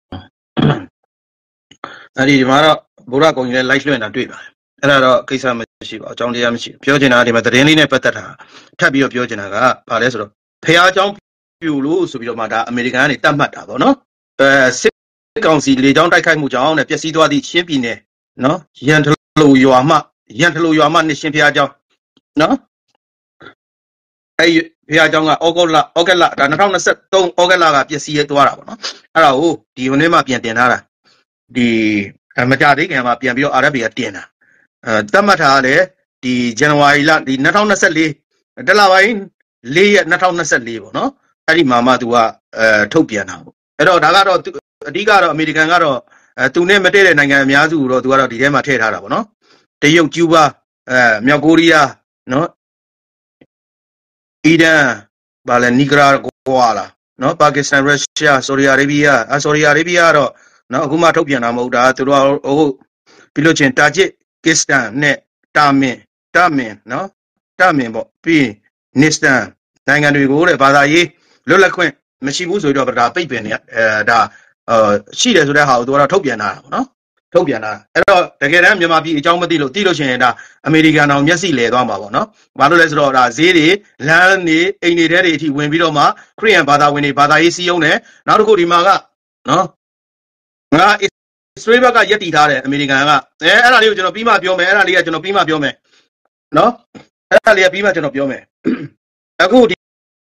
အဲ့ဒီဒီမှာတော့ဘုရားကုံကြီးလည်း live လွှင့်တာတွေ့ပါတယ်အဲ့ဒါတော့ကိစ္စမရှိပါဘူးအကြောင်းတရားမရှိပြောချင်တာဒီမှာသတင်းလေးနဲ့ပတ်သက်တာထပ်ပြီးတော့ပြောချင်တာကဘာလဲဆိုတော့ဖះเจ้าပြူလို့ဆိုပြီးတော့မှဒါအမေရိကန်ကနေတတ်မှတ်တာပေါ့နော်အဲစစ်ကောင်စီလေကြောင်းတိုက်ခိုက်မှုကြောင့်နဲ့ပျက်စီးသွားသည့်ချင်းပြည်နယ်နော်ရန်ထလိုရွာမှရန်ထလိုရွာမှနှစ်ရှင်ဖះเจ้าနော်အဲ့ဖះเจ้าကဩဂုတ်လဩဂတ်လဒါ၂၀၂၃ဩဂတ်လကပျက်စီးရသွားတာပေါ့နော်အဲ့ဒါကိုဒီဟိုနေ့မှပြန်တင်ထားတာဒီမကြသေးခင်မှာပြန်ပြီးတော့ အာရဗ် ကတင်တာအဲတတ်မှတ်ထားတယ်ဒီဇန်နဝါရီလဒီ၂၀၂၄တလပိုင်း၄ရက်၂၀၂၄ပေါ့နော်အဲ့ဒီမှာမှသူကအဲထုတ်ပြန်တာပေါ့အဲ့တော့ဒါကတော့အဓိကတော့အမေရိကန်ကတော့အဲသူနဲ့မတည့်တဲ့နိုင်ငံအများစုကိုတော့သူကတော့ဒီထဲမှာထည့်ထားတာပေါ့နော်တရုတ်ကျူးဘာအဲမြောက်ကိုရီးယားနော် Iran, Bala Nicaragua, no Pakistan, Russia, Saudi Arabia, Saudi Arabia, no Humatopian Amoda, to all Pilochin, Tajikistan, Ne, Tamin, Tamin, no Tamin, P, Nistan, Tangan, go, Badaye, Lola Quint, Machibuzo, Paper, da, uh, she does the house, or a Topiana, no? Topiana. Ero, the Geram Yamabi, Jamadilo, Tilo Chenda, American on Yasi Ledama, no? Manules Rora, Ziri, Lani, Ainidity, when Vidoma, Korean Bada, when a Bada Isione, not a good Imaga, no? It's Ribaga Yeti, American. Eh, I don't know, Pima Biome, I don't know, Pima Biome, no? I don't Pima Biome. A good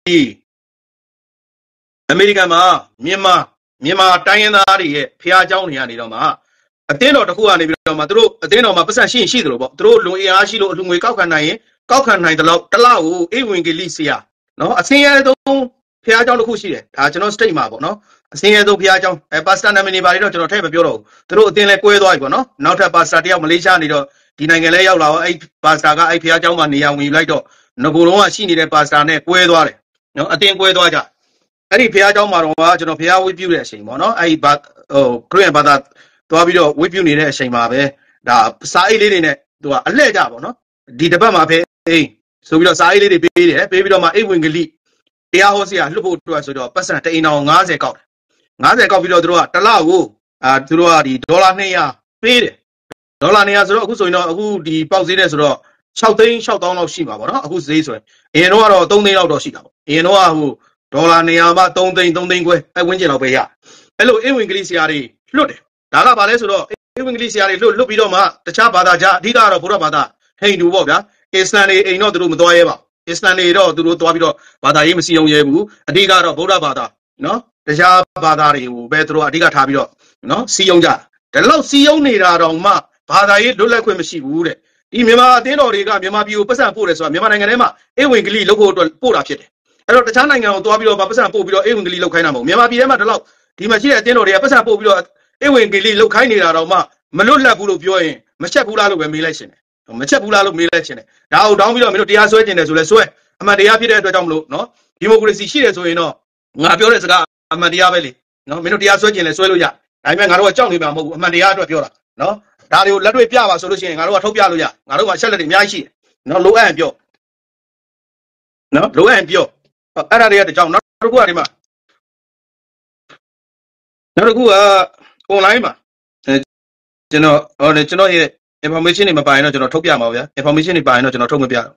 American ma, Mima, Mima, Tayanari, Pia Johnny, and Idoma. A ten or two and Madro, a ten of my person, she, she, through Louis Ashilo, Louis Calcanay, Calcanay, the law, the law, even Galicia. No, a singer don't Pia John Cushi, I do not stay marble, no? A singer don't Pia John, a pasta anybody don't have a bureau. Through a thing like Quedo, no? Not a pasta, Malaysia, Nido, Dinangalea, Lao, eight pasta, I Pia John, and we like to. No go she needed pasta, Quedo. No, I think Quedo. Any Pia John Maroa, John Pia with you, same, no? I but oh, Korean about that. To with you need a shame of it. The side in it to a leg up, no? Did the Bama pay? So we are silent, baby, baby, on my eight wing leap. The house here, look to us, a person in our Nazi cop. Nazi cop, you draw a Talau, uh, through the dollar near, paid it. Dollar near, who know who the Pausinas raw. Shouting, shout down of Shiva, who's this way. In order, don't need out of Shiva. In order, who dollar near, but don't think, don't think, I went in over here. Hello, English, look. Daga Balesuro, English, look, Bidoma, the Chabada, Diga, Purabada, Hey, do Boga, Islandi, a not room doeva, Islandi, do Tobido, Bada, M C on Yebu, a Diga of Burabada, no? The Jabadari, Betro, Diga Tabio, no? Sionja. The low Sion Nira Ma, Bada, do like when she would. Imima, Dino Riga, Mima, you, Passan Pures, Mima and Emma, Ewingly, local Purapit. I wrote the China on Tobio, Pasan Pobio, Ewingly, Locanamo, Mima, Biema, the law. Dimagia, Dino, Pasan Pobio. Ewen Gili look kindly at Roma, Malula Bulu Bioin, Machapula when election. Machapula election. Now down below Minotia sweating as well as sweat. Amadia Peter to Domlo, no? Democracy she is we know. Napiora, Amadia Valley. No, Minotia sweating as well. I mean, I know a Johnny Madia to Piora. No, Dario Ladwe Piava solution, I know what Topialuya, I know what Shelly Miachi. No, low and pure. No, low and pure. Anaria the John, not Guarima. Not a good. Online, you know, or you know, information in my binder, you know, Topia, information in binder, you know, Topia.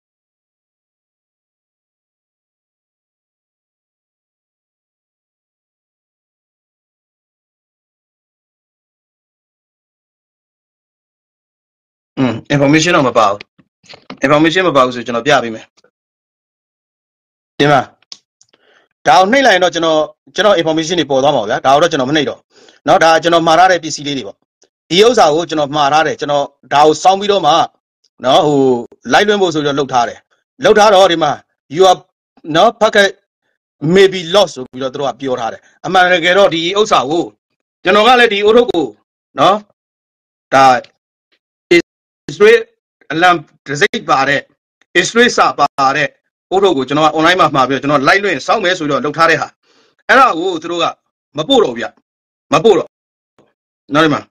Information on about information about you know, Biabi. Dima. Down Nila, not you know, general information in Podamo, down the denominator. Not that you know, Marare P C D. He also out of Marare, you know, Dow some widow ma, no, who light members will look hard. Look hard, Orima. You are no pocket maybe lost with your throw up your heart. A man get out the Osa. Generality Urugu, no? That is straight lamp Drake Bare, is straight up Bare, Urugu, you know, on I'm my you know, light some ways with your look hard. And I will throw up Mapuro, yeah, Mapuro, Norima.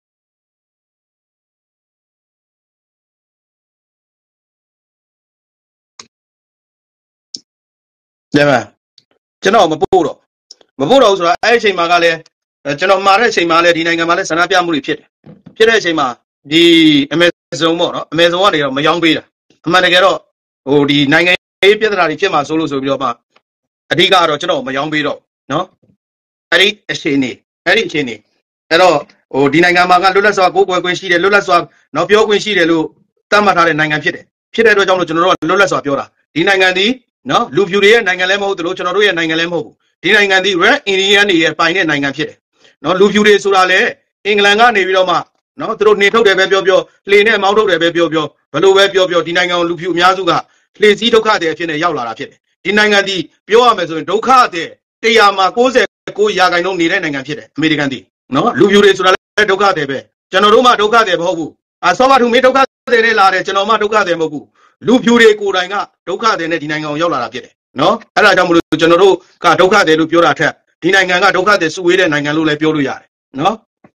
Yeah, you know, Mapuro. Mapuro, I say Magale, you know, Mare say Male, Dinamale, Sanapia Muri Pit. Pit, the Amazon, Amazon, my young beer. Managero, oh, the nine Piedra, Chema, Solo, Yoba. A diga or Chino, my young beer, no? Harry, a shiny, Harry Cheney. Hello, oh, Dinanga, Lulas or Google when she, Lulas or no Pio when she, Lu, Tamata and Nanga Pit. Pit, General, Lulas or Piora. Dinangandi, no, Lupuria, Nangalemo, the Luchanoria, Nangalemo. Dinangandi, where in the end, he pine Nanga Pit. No, Lupuria Surale, England, Neviloma. No, through Nato de Bebio, Lane and Mount de Bebio, Palo Webio, Dinanga, Lupu Miazuga, Play Zitoka de Fine Yaula Pit. Dinanga di, Pio Amazon, Doka de, Tayama, Cose, Go Yaga, no need and Pit, American di. No, Lupuria Surale, Doka de Be, Generoma Doka de Bobu. I saw to Metoka de La, Genoma Doka de Mobu. လူဖြူတွေကိုယ်တိုင်ကဒုက္ခတွေနဲ့ဒီနိုင်ငံကိုရောက်လာတာဖြစ်တယ်နော်အဲ့ဒါကြောင့်မလို့ကျွန်တော်တို့ကဒုက္ခတွေလို့ပြောတာထက်ဒီနိုင်ငံကဒုက္ခတွေစုဝေးတဲ့နိုင်ငံလို့လည်းပြောလို့ရတယ်နော်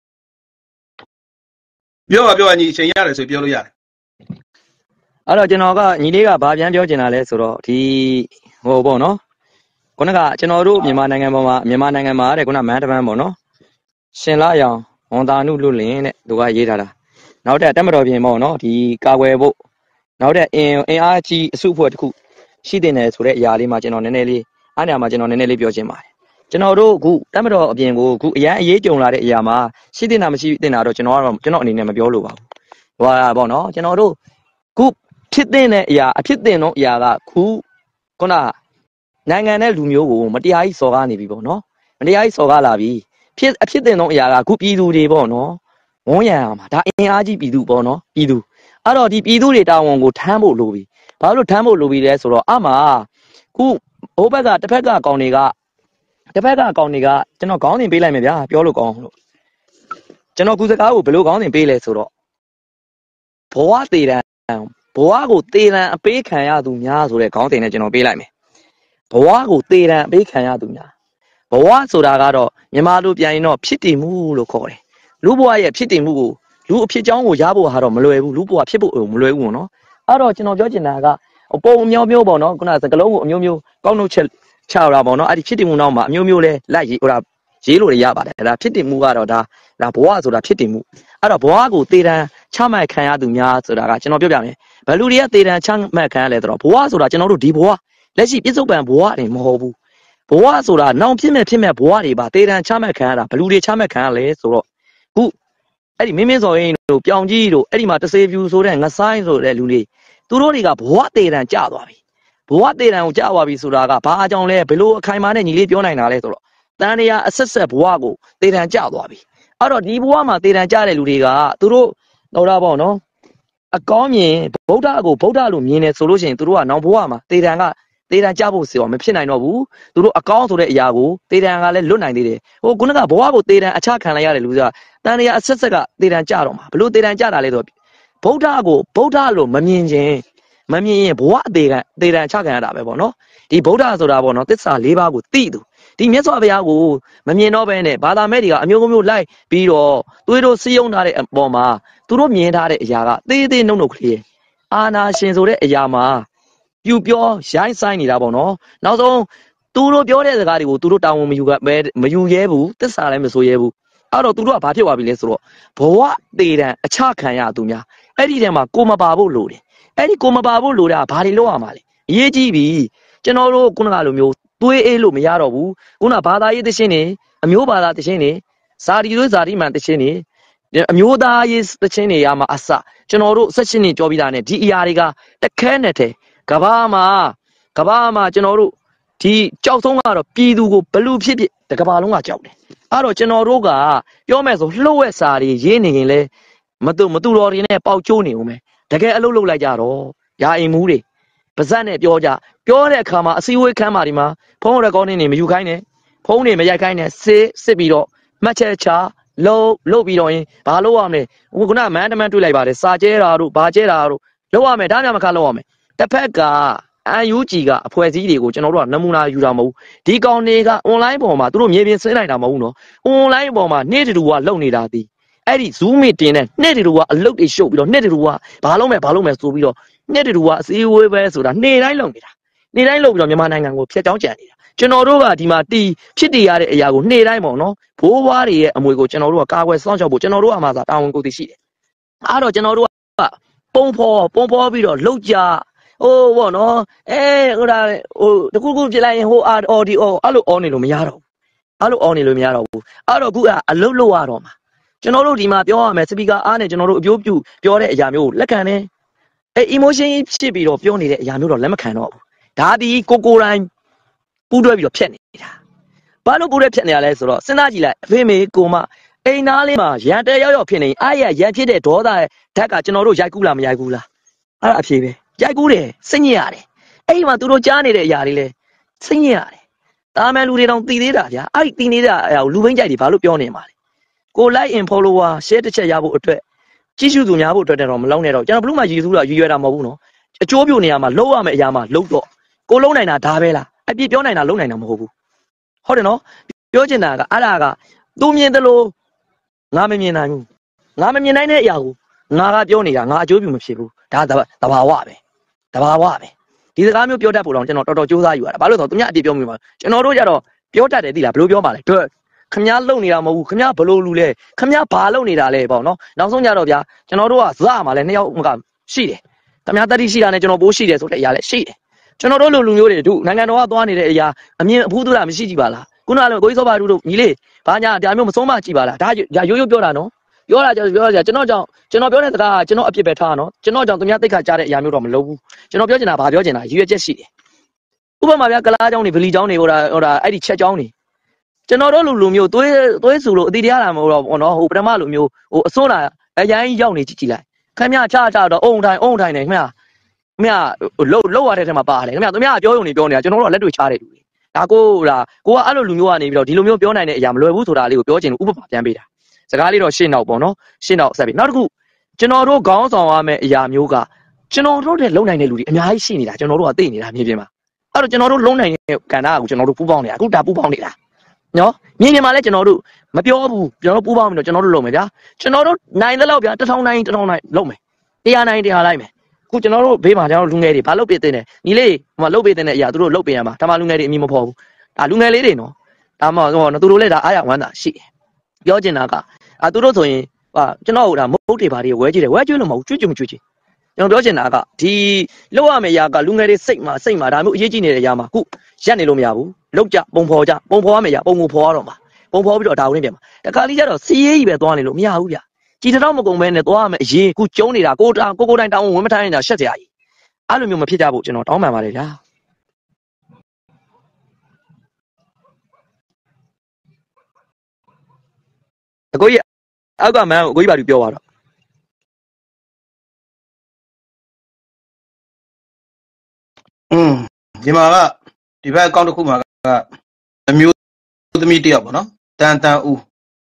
ပြောပါပြောပါညီအချိန်ရတယ်ဆိုပြောလို့ရတယ်အဲ့တော့ကျွန်တော်ကညီလေးကဘာပြန်ပြောချင်တာလဲဆိုတော့ဒီဟိုပေါ့နော်ခုနကကျွန်တော်တို့မြန်မာနိုင်ငံပေါ်မှာမြန်မာနိုင်ငံမှာတဲ့ခုနမန်းတပန်းပေါ့နော်ရှင်လာရောင်ဝန်တာနုလွတ်လင်းတဲ့သူကရေးထားတာနောက်တဲ့တက်မတော်ပြင်ပေါ့နော်ဒီကာကွယ်ဖို့နောက်တဲ့အင်အင်အားကြီးအစုအဖွဲ့တစ်ခုရှိတင်တယ်ဆိုတဲ့အရာလေးမှာကျွန်တော်နည်းနည်းလေးအားနေရာမှာကျွန်တော်နည်းနည်းလေးပြောချင်ပါတယ်ကျွန်တော်တို့အခုတက်မတော်အပြင်ကိုအခုအရန်အရေးကြုံလာတဲ့အရာမှာရှိတင်တာမရှိတင်တာတော့ကျွန်တော်ကတော့ကျွန်တော်အနေနဲ့မပြောလို့ပါဘူးဟိုဟာပေါ့နော်ကျွန်တော်တို့ခုဖြစ်တဲ့အရာအဖြစ်တင်တော့အရာကခုခုနနိုင်ငံနဲ့လူမျိုးကိုမတရားကြီးစော်ကားနေပြီပေါ့နော်မတရားကြီးစော်ကားလာပြီဖြစ်အဖြစ်တင်တော့အရာကခုပြည်သူတွေပေါ့နော်ဝန်းရံအောင်ဒါအင်အားကြီးပြည်သူပေါ့နော်ပြည်သူအဲ့တော့ဒီပြည်သူတွေတာဝန်ကိုထမ်းဖို့လိုပြီဘာလို့ထမ်းဖို့လိုပြီလဲဆိုတော့အမှခုဟိုဘက်ကတစ်ဖက်ကကောင်တွေကတစ်ဖက်ကကောင်တွေကကျွန်တော်ခေါင်းစဉ်ပေးလိုက်မယ်ဗျာပြောလို့ကောင်းလို့ကျွန်တော်ခုစကားကိုဘယ်လိုခေါင်းစဉ်ပေးလဲဆိုတော့ဘဝတည်တံဘဝကိုတည်တံအပေးခံရသူများဆိုတဲ့ခေါင်းစဉ်နဲ့ကျွန်တော်ပေးလိုက်မယ်ဘဝကိုတည်တံအပေးခံရသူများဘဝဆိုတာကတော့မြန်မာလိုပြန်ရင်တော့ဖြစ်တည်မှုလို့ခေါ်တယ်လူဘဝရဲ့ဖြစ်တည်မှုကိုလူအဖြစ်ကြောင်းကိုရဖို့ဟာတော့မလွယ်ဘူးလူဘဝဖြစ်ဖို့မလွယ်ဘူးနော်အဲ့တော့ကျွန်တော်ပြောချင်တာကပုံအမျိုးမျိုးပေါ့နော်ခုနစကလုံးကိုအမျိုးမျိုးကောက်နှုတ်ချက်ချတာပေါ့နော်အဲ့ဒီဖြစ်တည်မှုနောက်မှာအမျိုးမျိုးလဲလိုက်ရေးဟိုဒါရေးလို့ရပါတယ်ဒါဖြစ်တည်မှုကတော့ဒါဒါဘဝဆိုတာဖြစ်တည်မှုအဲ့တော့ဘဝကိုတည်တံချမှတ်ခံရသူများဆိုတာကကျွန်တော်ပြောပြမယ်ဘယ်လူတွေကတည်တံချမှတ်ခံရလဲဆိုတော့ဘဝဆိုတာကျွန်တော်တို့ဒီဘဝလက်ရှိပြစ္ဆုတ်ပံဘဝတွေမဟုတ်ဘူးဘဝဆိုတာနောင်ဖြစ်မဲ့ဖြစ်မဲ့ဘဝတွေပါတည်တံချမှတ်ခံရတာဘယ်လူတွေချမှတ်ခံရလဲဆိုတော့ခုအဲ့ဒီမင်းမင်းစော်ရင်တို့ပြောင်ကြီးတို့အဲ့ဒီမှာတဆေဖြူဆိုတဲ့ငဆိုင်ဆိုတဲ့လူတွေသူတို့တွေကဘဝတည်တံကျသွားပြီဘဝတည်တံကိုကျသွားပြီဆိုတာကဘာအကြောင်းလဲဘယ်လိုအခိုင်အမာနဲ့ညီလေးပြောနိုင်တာလဲဆိုတော့တန်တရားအဆက်ဆက်ဘဝကိုတည်တံကျသွားပြီအဲ့တော့ဒီဘဝမှာတည်တံကျတဲ့လူတွေကသူတို့တော့တာပေါ့နော်အကောင်းမြင်ဗုဒ္ဓကိုဗုဒ္ဓလို့မြင်နေဆိုလို့ရှိရင်သူတို့ကနောင်ဘဝမှာတည်တံကတည်တံကြဖို့ဆိုတော့မဖြစ်နိုင်တော့ဘူးသူတို့အကောင်းဆိုတဲ့အရာကိုတည်တံကလည်းလွတ်နိုင်သေးတယ်ဟိုခုနကဘဝကိုတည်တံအချခံလိုက်ရတယ်လူကတန်တရားအဆက်ဆက်ကတည်တံကြတော့မှာဘလို့တည်တံကြတာလဲဆိုတော့ဗုဒ္ဓကိုဗုဒ္ဓလို့မမြင်ခြင်းမမြင်ရင်ဘဝအသေးကတည်တံချခံရတာပဲပေါ့နော်ဒီဗုဒ္ဓဆိုတာပေါ့နော်သစ္စာ၄ပါးကိုသိသူဒီမြတ်စွာဘုရားကိုမမြင်တော့ဘဲနဲ့ဘာသာမဲ့တွေကအမျိုးမျိုးလိုက်ပြီးတော့သွေးတို့စည်းရုံးထားတဲ့အပေါ်မှာသူတို့မြင်ထားတဲ့အရာကသေးသေးနှုတ်နှုတ်ကလေးအာနာရှင်ဆိုတဲ့အရာမှာပြူပြောရိုင်းဆိုင်နေတာပေါ့နော်နောက်ဆုံးသူတို့ပြောတဲ့စကားတွေကိုသူတို့တာဝန်မယူပဲမယူရဲဘူးသစ္စာလည်းမဆိုရဲဘူးအဲ့တော့သူတို့ကဘာဖြစ်သွားပြီလဲဆိုတော့ဘဝသေးတံအချခံရသူများအဲ့ဒီထဲမှာကိုမပါဖို့လိုတယ်အဲ့ဒီကိုမပါဖို့လိုတာဘာတွေလုပ်ရမှာလဲအရေးကြီးပြီကျွန်တော်တို့ခုနကလိုမျိုးသွေးအေးလို့မရတော့ဘူးခုနဘာသာရေးသရှင်တွေအမျိုးဘာသာသရှင်တွေဇာတိတို့ဇာတိမှန်သရှင်တွေအမျိုးသားရေးသရှင်တွေရမှာအစကျွန်တော်တို့ဆက်ရှင်နေကြောပြီးတာနဲ့ဒီအရာတွေကတခဲနဲ့တဲ့ကဘာမှာကဘာမှာကျွန်တော်တို့ဒီကြောက်ဆုံးကတော့ပြည်သူကိုဘလူဖြစ်ဖြစ်တကဘာလုံးကကြောက်တယ်အဲ့တော့ကျွန်တော်တို့ကပြောမယ်ဆိုလှုပ်ဝက်စာတွေရေးနေရင်လဲမတူမတူတော်တွေနဲ့ပေါက်ချိုးနေဦးမယ်တကယ်အလုပ်လုပ်လိုက်ကြတော့ရာအိမ်မူးတွေပါဇက်နဲ့ပြောကြပြောတဲ့အခါမှာအစည်းအဝေးခန်းပါဒီမှာဖုန်းရကောင်းနေမယူခိုင်းနဲ့ဖုန်းတွေမရိုက်ခိုင်းနဲ့စစ်စစ်ပြီးတော့မှတ်ချက်ချလုံးလုပ်ပြီးတော့ရင်ဘာလုပ်ရမလဲဟိုကမန်းတမန်းတွေ့လိုက်ပါတယ်စာကျဲတာတို့ဘာကျဲတာတို့လုပ်ရမယ်ဒါမှမကလုပ်ရမယ်တစ်ဖက်ကအန်ယူဂျီကအဖွဲ့အစည်းတွေကိုကျွန်တော်တို့ကနမူနာယူတာမဟုတ်ဒီကောင်တွေက online ပေါ်မှာသူတို့မြေပြင်ဆင်းလိုက်တာမဟုတ်ဘူးနော် online ပေါ်မှာနေ့တူကလုပ်နေတာဒီအဲ့ဒီ zoom meeting နဲ့နေ့တူကအလုပ်တွေရှုပ်ပြီးတော့နေ့တူကဘာလုပ်မယ်ဘာလုပ်မယ်ဆိုပြီးတော့နေ့တူကအစည်းအဝေးပဲဆိုတာနေ့တိုင်းလုပ်နေတာနေ့တိုင်းလုပ်ပြီးတော့မြန်မာနိုင်ငံကိုဖျက်ချောင်းကြံနေတာကျွန်တော်တို့ကဒီမှာတီဖြစ်တည်ရတဲ့အရာကိုနေ့တိုင်းပေါ့နော်ဘိုးဘွားတွေရဲ့အမွေကိုကျွန်တော်တို့ကကာကွယ်စောင့်ရှောက်ဖို့ကျွန်တော်တို့အမှားသာတာဝန်ကိုသိရှိတယ်အဲ့တော့ကျွန်တော်တို့ကပုံဖော်ပုံဖော်ပြီးတော့လှုပ်ကြဟိုဘောနော်အဲဟိုဒါဟိုတခုခုပြလိုက်ရင်ဟိုအာအော်ဒီအော်အဲ့လိုအော်နေလို့မရတော့ဘူးအဲ့လိုအော်နေလို့မရတော့ဘူးအဲ့တော့ခုကအလုတ်လို့ရတော့မှာကျွန်တော်တို့ဒီမှာပြောရမယ်စပီကာအားနဲ့ကျွန်တော်တို့အပြိုးပြူပြောတဲ့အရာမျိုးကိုလက်ခံတယ်အဲ emotion ဖြစ်ပြီးတော့ပြောနေတဲ့အရာမျိုးတော့လက်မခံတော့ဘူးဒါဒီကိုကိုတိုင်းပူးတွဲပြီးတော့ဖြတ်နေတာဘာလို့ပူးတွဲဖြတ်နေရလဲဆိုတော့စဉ်းစားကြည့်လိုက်အဖေမေကိုမအိမ်သားလေးမှာရန်တဲရောက်ရောက်ဖြစ်နေအားရရန်ဖြစ်တဲ့ဒေါသဓာတ်ကကျွန်တော်တို့ရိုက်ကူးလားမရိုက်ကူးလားအဲ့ဒါအဖြေပဲရိုက်ကူးတယ်စိတ်ညစ်ရတယ်အဲ့ဒီမှာသူတို့ကြားနေတဲ့အရာတွေလဲစိတ်ညစ်ရတယ်တာမန်လူတွေတောင်တည်သေးတာဗျာအဲ့ဒီတည်နေတဲ့အရာကိုလူဘိန်းကြိုက်တွေဘာလို့ပြောနေမှာလဲကို like in follower share တစ်ချက်ရဖို့အတွက်ကြည့်ရှုသူများဖို့အတွက်တော့မလောက်နဲ့တော့ကျွန်တော်ဘလို့မှရည်စူးတော့ရည်ရွယ်တာမဟုတ်ဘူးနော်အကျိုးပြုနေရမှာလှုပ်ရမယ့်အရာမှာလှုပ်တော့ကိုလုံးနိုင်တာဒါပဲလားအပြစ်ပြောနိုင်တာလုံးနိုင်တာမဟုတ်ဘူးဟုတ်တယ်နော်ပြောချင်တာကအဲ့ဒါကသူမြင်တယ်လို့ငါမမြင်နိုင်ဘူးငါမမြင်နိုင်တဲ့အရာကိုငါကပြောနေတာငါအကျိုးပြုမဖြစ်ဘူးဒါသဘာဝပဲသဘာဝပဲဒီစကားမျိုးပြောတတ်ဖို့တော့ကျွန်တော်တော်တော်ကြိုးစားယူရတာဘာလို့ဆိုတော့သူများအပြစ်ပြောမိမှာကျွန်တော်တို့ကြတော့ပြောတတ်တယ်သိလားဘယ်လိုပြောပါလဲတို့ခမ ्या လုံနေတာမဟုတ်ဘူးခမ ्या ဘလို့လူလဲခမ ्या ဘာလုံနေတာလဲပေါ့နော်နောက်ဆုံးကြတော့ဗျာကျွန်တော်တို့ကဇမှာလဲနှစ်ယောက်မကရှိတယ်ခမ ्या တတိရှိတာနဲ့ကျွန်တော်ပိုးရှိတယ်ဆိုတဲ့အရာလဲရှိတယ်ကျွန်တော်တို့လူလူမျိုးတွေတို့နိုင်ငံတော်ကသွားနေတဲ့အရာအမြင်အဖူးသူတာမရှိကြည့်ပါလားခုနကလည်းကိုကြီးစောပါတို့တို့ညီလေးဘာညာဒါမျိုးမဆုံးမကြည့်ပါလားဒါရိုးရိုးပြောတာနော်ပြောတာကျွန်တော်ပြောကြကျွန်တော်ကြောင့်ကျွန်တော်ပြောတဲ့စကားကကျွန်တော်အပြစ်ပဲထားနော်ကျွန်တော်ကြောင့်သူများသိက္ခာကြားတဲ့အရာမျိုးတော့မလုပ်ဘူးကျွန်တော်ပြောချင်တာဘာပြောချင်တာရည်ရွယ်ချက်ရှိတယ်ဥပမာဗျာကလားเจ้าနေဗလီเจ้าနေဟိုတာဟိုတာအဲ့ဒီချက်เจ้าနေကျွန်တော်တို့လူလူမျိုးသွေးသွေးစုလို့အတိတရားလာမဟုတ်တော့ဘောနော်ဟိုပထမလူမျိုးဟိုအစိုးလာအရင်ရောက်နေကြည့်ကြည့်လိုက်ခမ ्या ချချတော့အုံထိုင်အုံထိုင်နေခမ ्या ခမ ्या လှုပ်လှုပ်ရတဲ့ထဲမှာပါတယ်ခမ ्या သူများပြောရုံနေပြောနေတာကျွန်တော်တို့ကလက်တွေ့ချတဲ့လူတွေဒါကိုဒါကိုကအဲ့လိုလူမျိုးကနေပြီးတော့ဒီလိုမျိုးပြောနိုင်တဲ့အရာမလွယ်ဘူးဆိုတာလေးကိုပြောချင်လို့ဥပမာပြန်ပေးတာစကားလေးတော့ရှင်းတော့ပေါ့နော်ရှင်းတော့ဆက်ပြီနောက်တစ်ခုကျွန်တော်တို့ခေါင်းဆောင်ရမယ့်အရာမျိုးကကျွန်တော်တို့တဲ့လုံနိုင်တဲ့လူတွေအများကြီးရှိနေတာကျွန်တော်တို့ကသိနေတာမြေပြင်မှာအဲ့တော့ကျွန်တော်တို့လုံနိုင်တဲ့ကဏ္ဍကိုကျွန်တော်တို့ပူးပေါင်းနေတာအခုဒါပူးပေါင်းနေတာနော်မြေပြင်မှာလည်းကျွန်တော်တို့မပြောဘူးကျွန်တော်တို့ပူးပေါင်းပြီးတော့ကျွန်တော်တို့လုပ်မယ်ဗျာကျွန်တော်တို့နိုင်တဲ့လောက်ဗျာတစ်ထောင်နိုင်တစ်ထောင်နိုင်လုပ်မယ်တရားနိုင်တရားလိုက်မယ်အခုကျွန်တော်တို့ဘေးမှာကျွန်တော်တို့လူငယ်တွေဘာလုပ်ပေးတဲ့ညီလေးဟိုမှာလုပ်ပေးတဲ့အရာသူတို့လုပ်ပေးရမှာဒါမှလူငယ်တွေအမြင်မဖော်ဘူးဒါလူငယ်လေးတွေနော်ဒါမှဟိုသူတို့လည်းဒါအားရဝမ်းသာရှိတယ်ပြောချင်တာကအာသူတို့ဆိုရင်ဟာကျွန်တော်ဟိုဒါမဟုတ်တွေဘာတွေဝဲကြည့်တယ်ဝဲကြည့်လို့မဟုတ်ကြွကြွမကြွကြည့်ကျွန်တော်ပြောချင်တာကဒီလောက်ရမယ့်အရာကလူငယ်တွေစိတ်မှာစိတ်မှာဒါမျိုးအရေးကြီးနေတဲ့အရာမှာခုရက်နေလို့မရဘူးလောက်ကြပုံဖော်ကြပုံဖော်ရမယ့်အရာပုံကိုဖော်ရတော့မှာပုံဖော်ပြီးတော့ဒါဝင်ပြန်မှာတခါလေးကျတော့စီးရေးကြီးပဲသွားနေလို့မရဘူးဗျကြည်တော့မကုန်ပဲနဲ့သွားရမယ့်အရေးခုကျုံနေတာကိုတာကိုကိုတိုင်းတောင်းဝင်မထိုင်းနေတာရှက်စရာကြီးအဲ့လိုမျိုးမဖြစ်ကြဖို့ကျွန်တော်တောင်းပန်ပါတယ်ဗျာအကိုကြီးအောက်ကမန်းကိုကြီးပါသူပြောပါတော့อืมဒီမှာကဒီဘက်အကောင့်တစ်ခုမှာကအမျိုးသမီးတယောက်ပေါ့နော်တန်တန်ဦး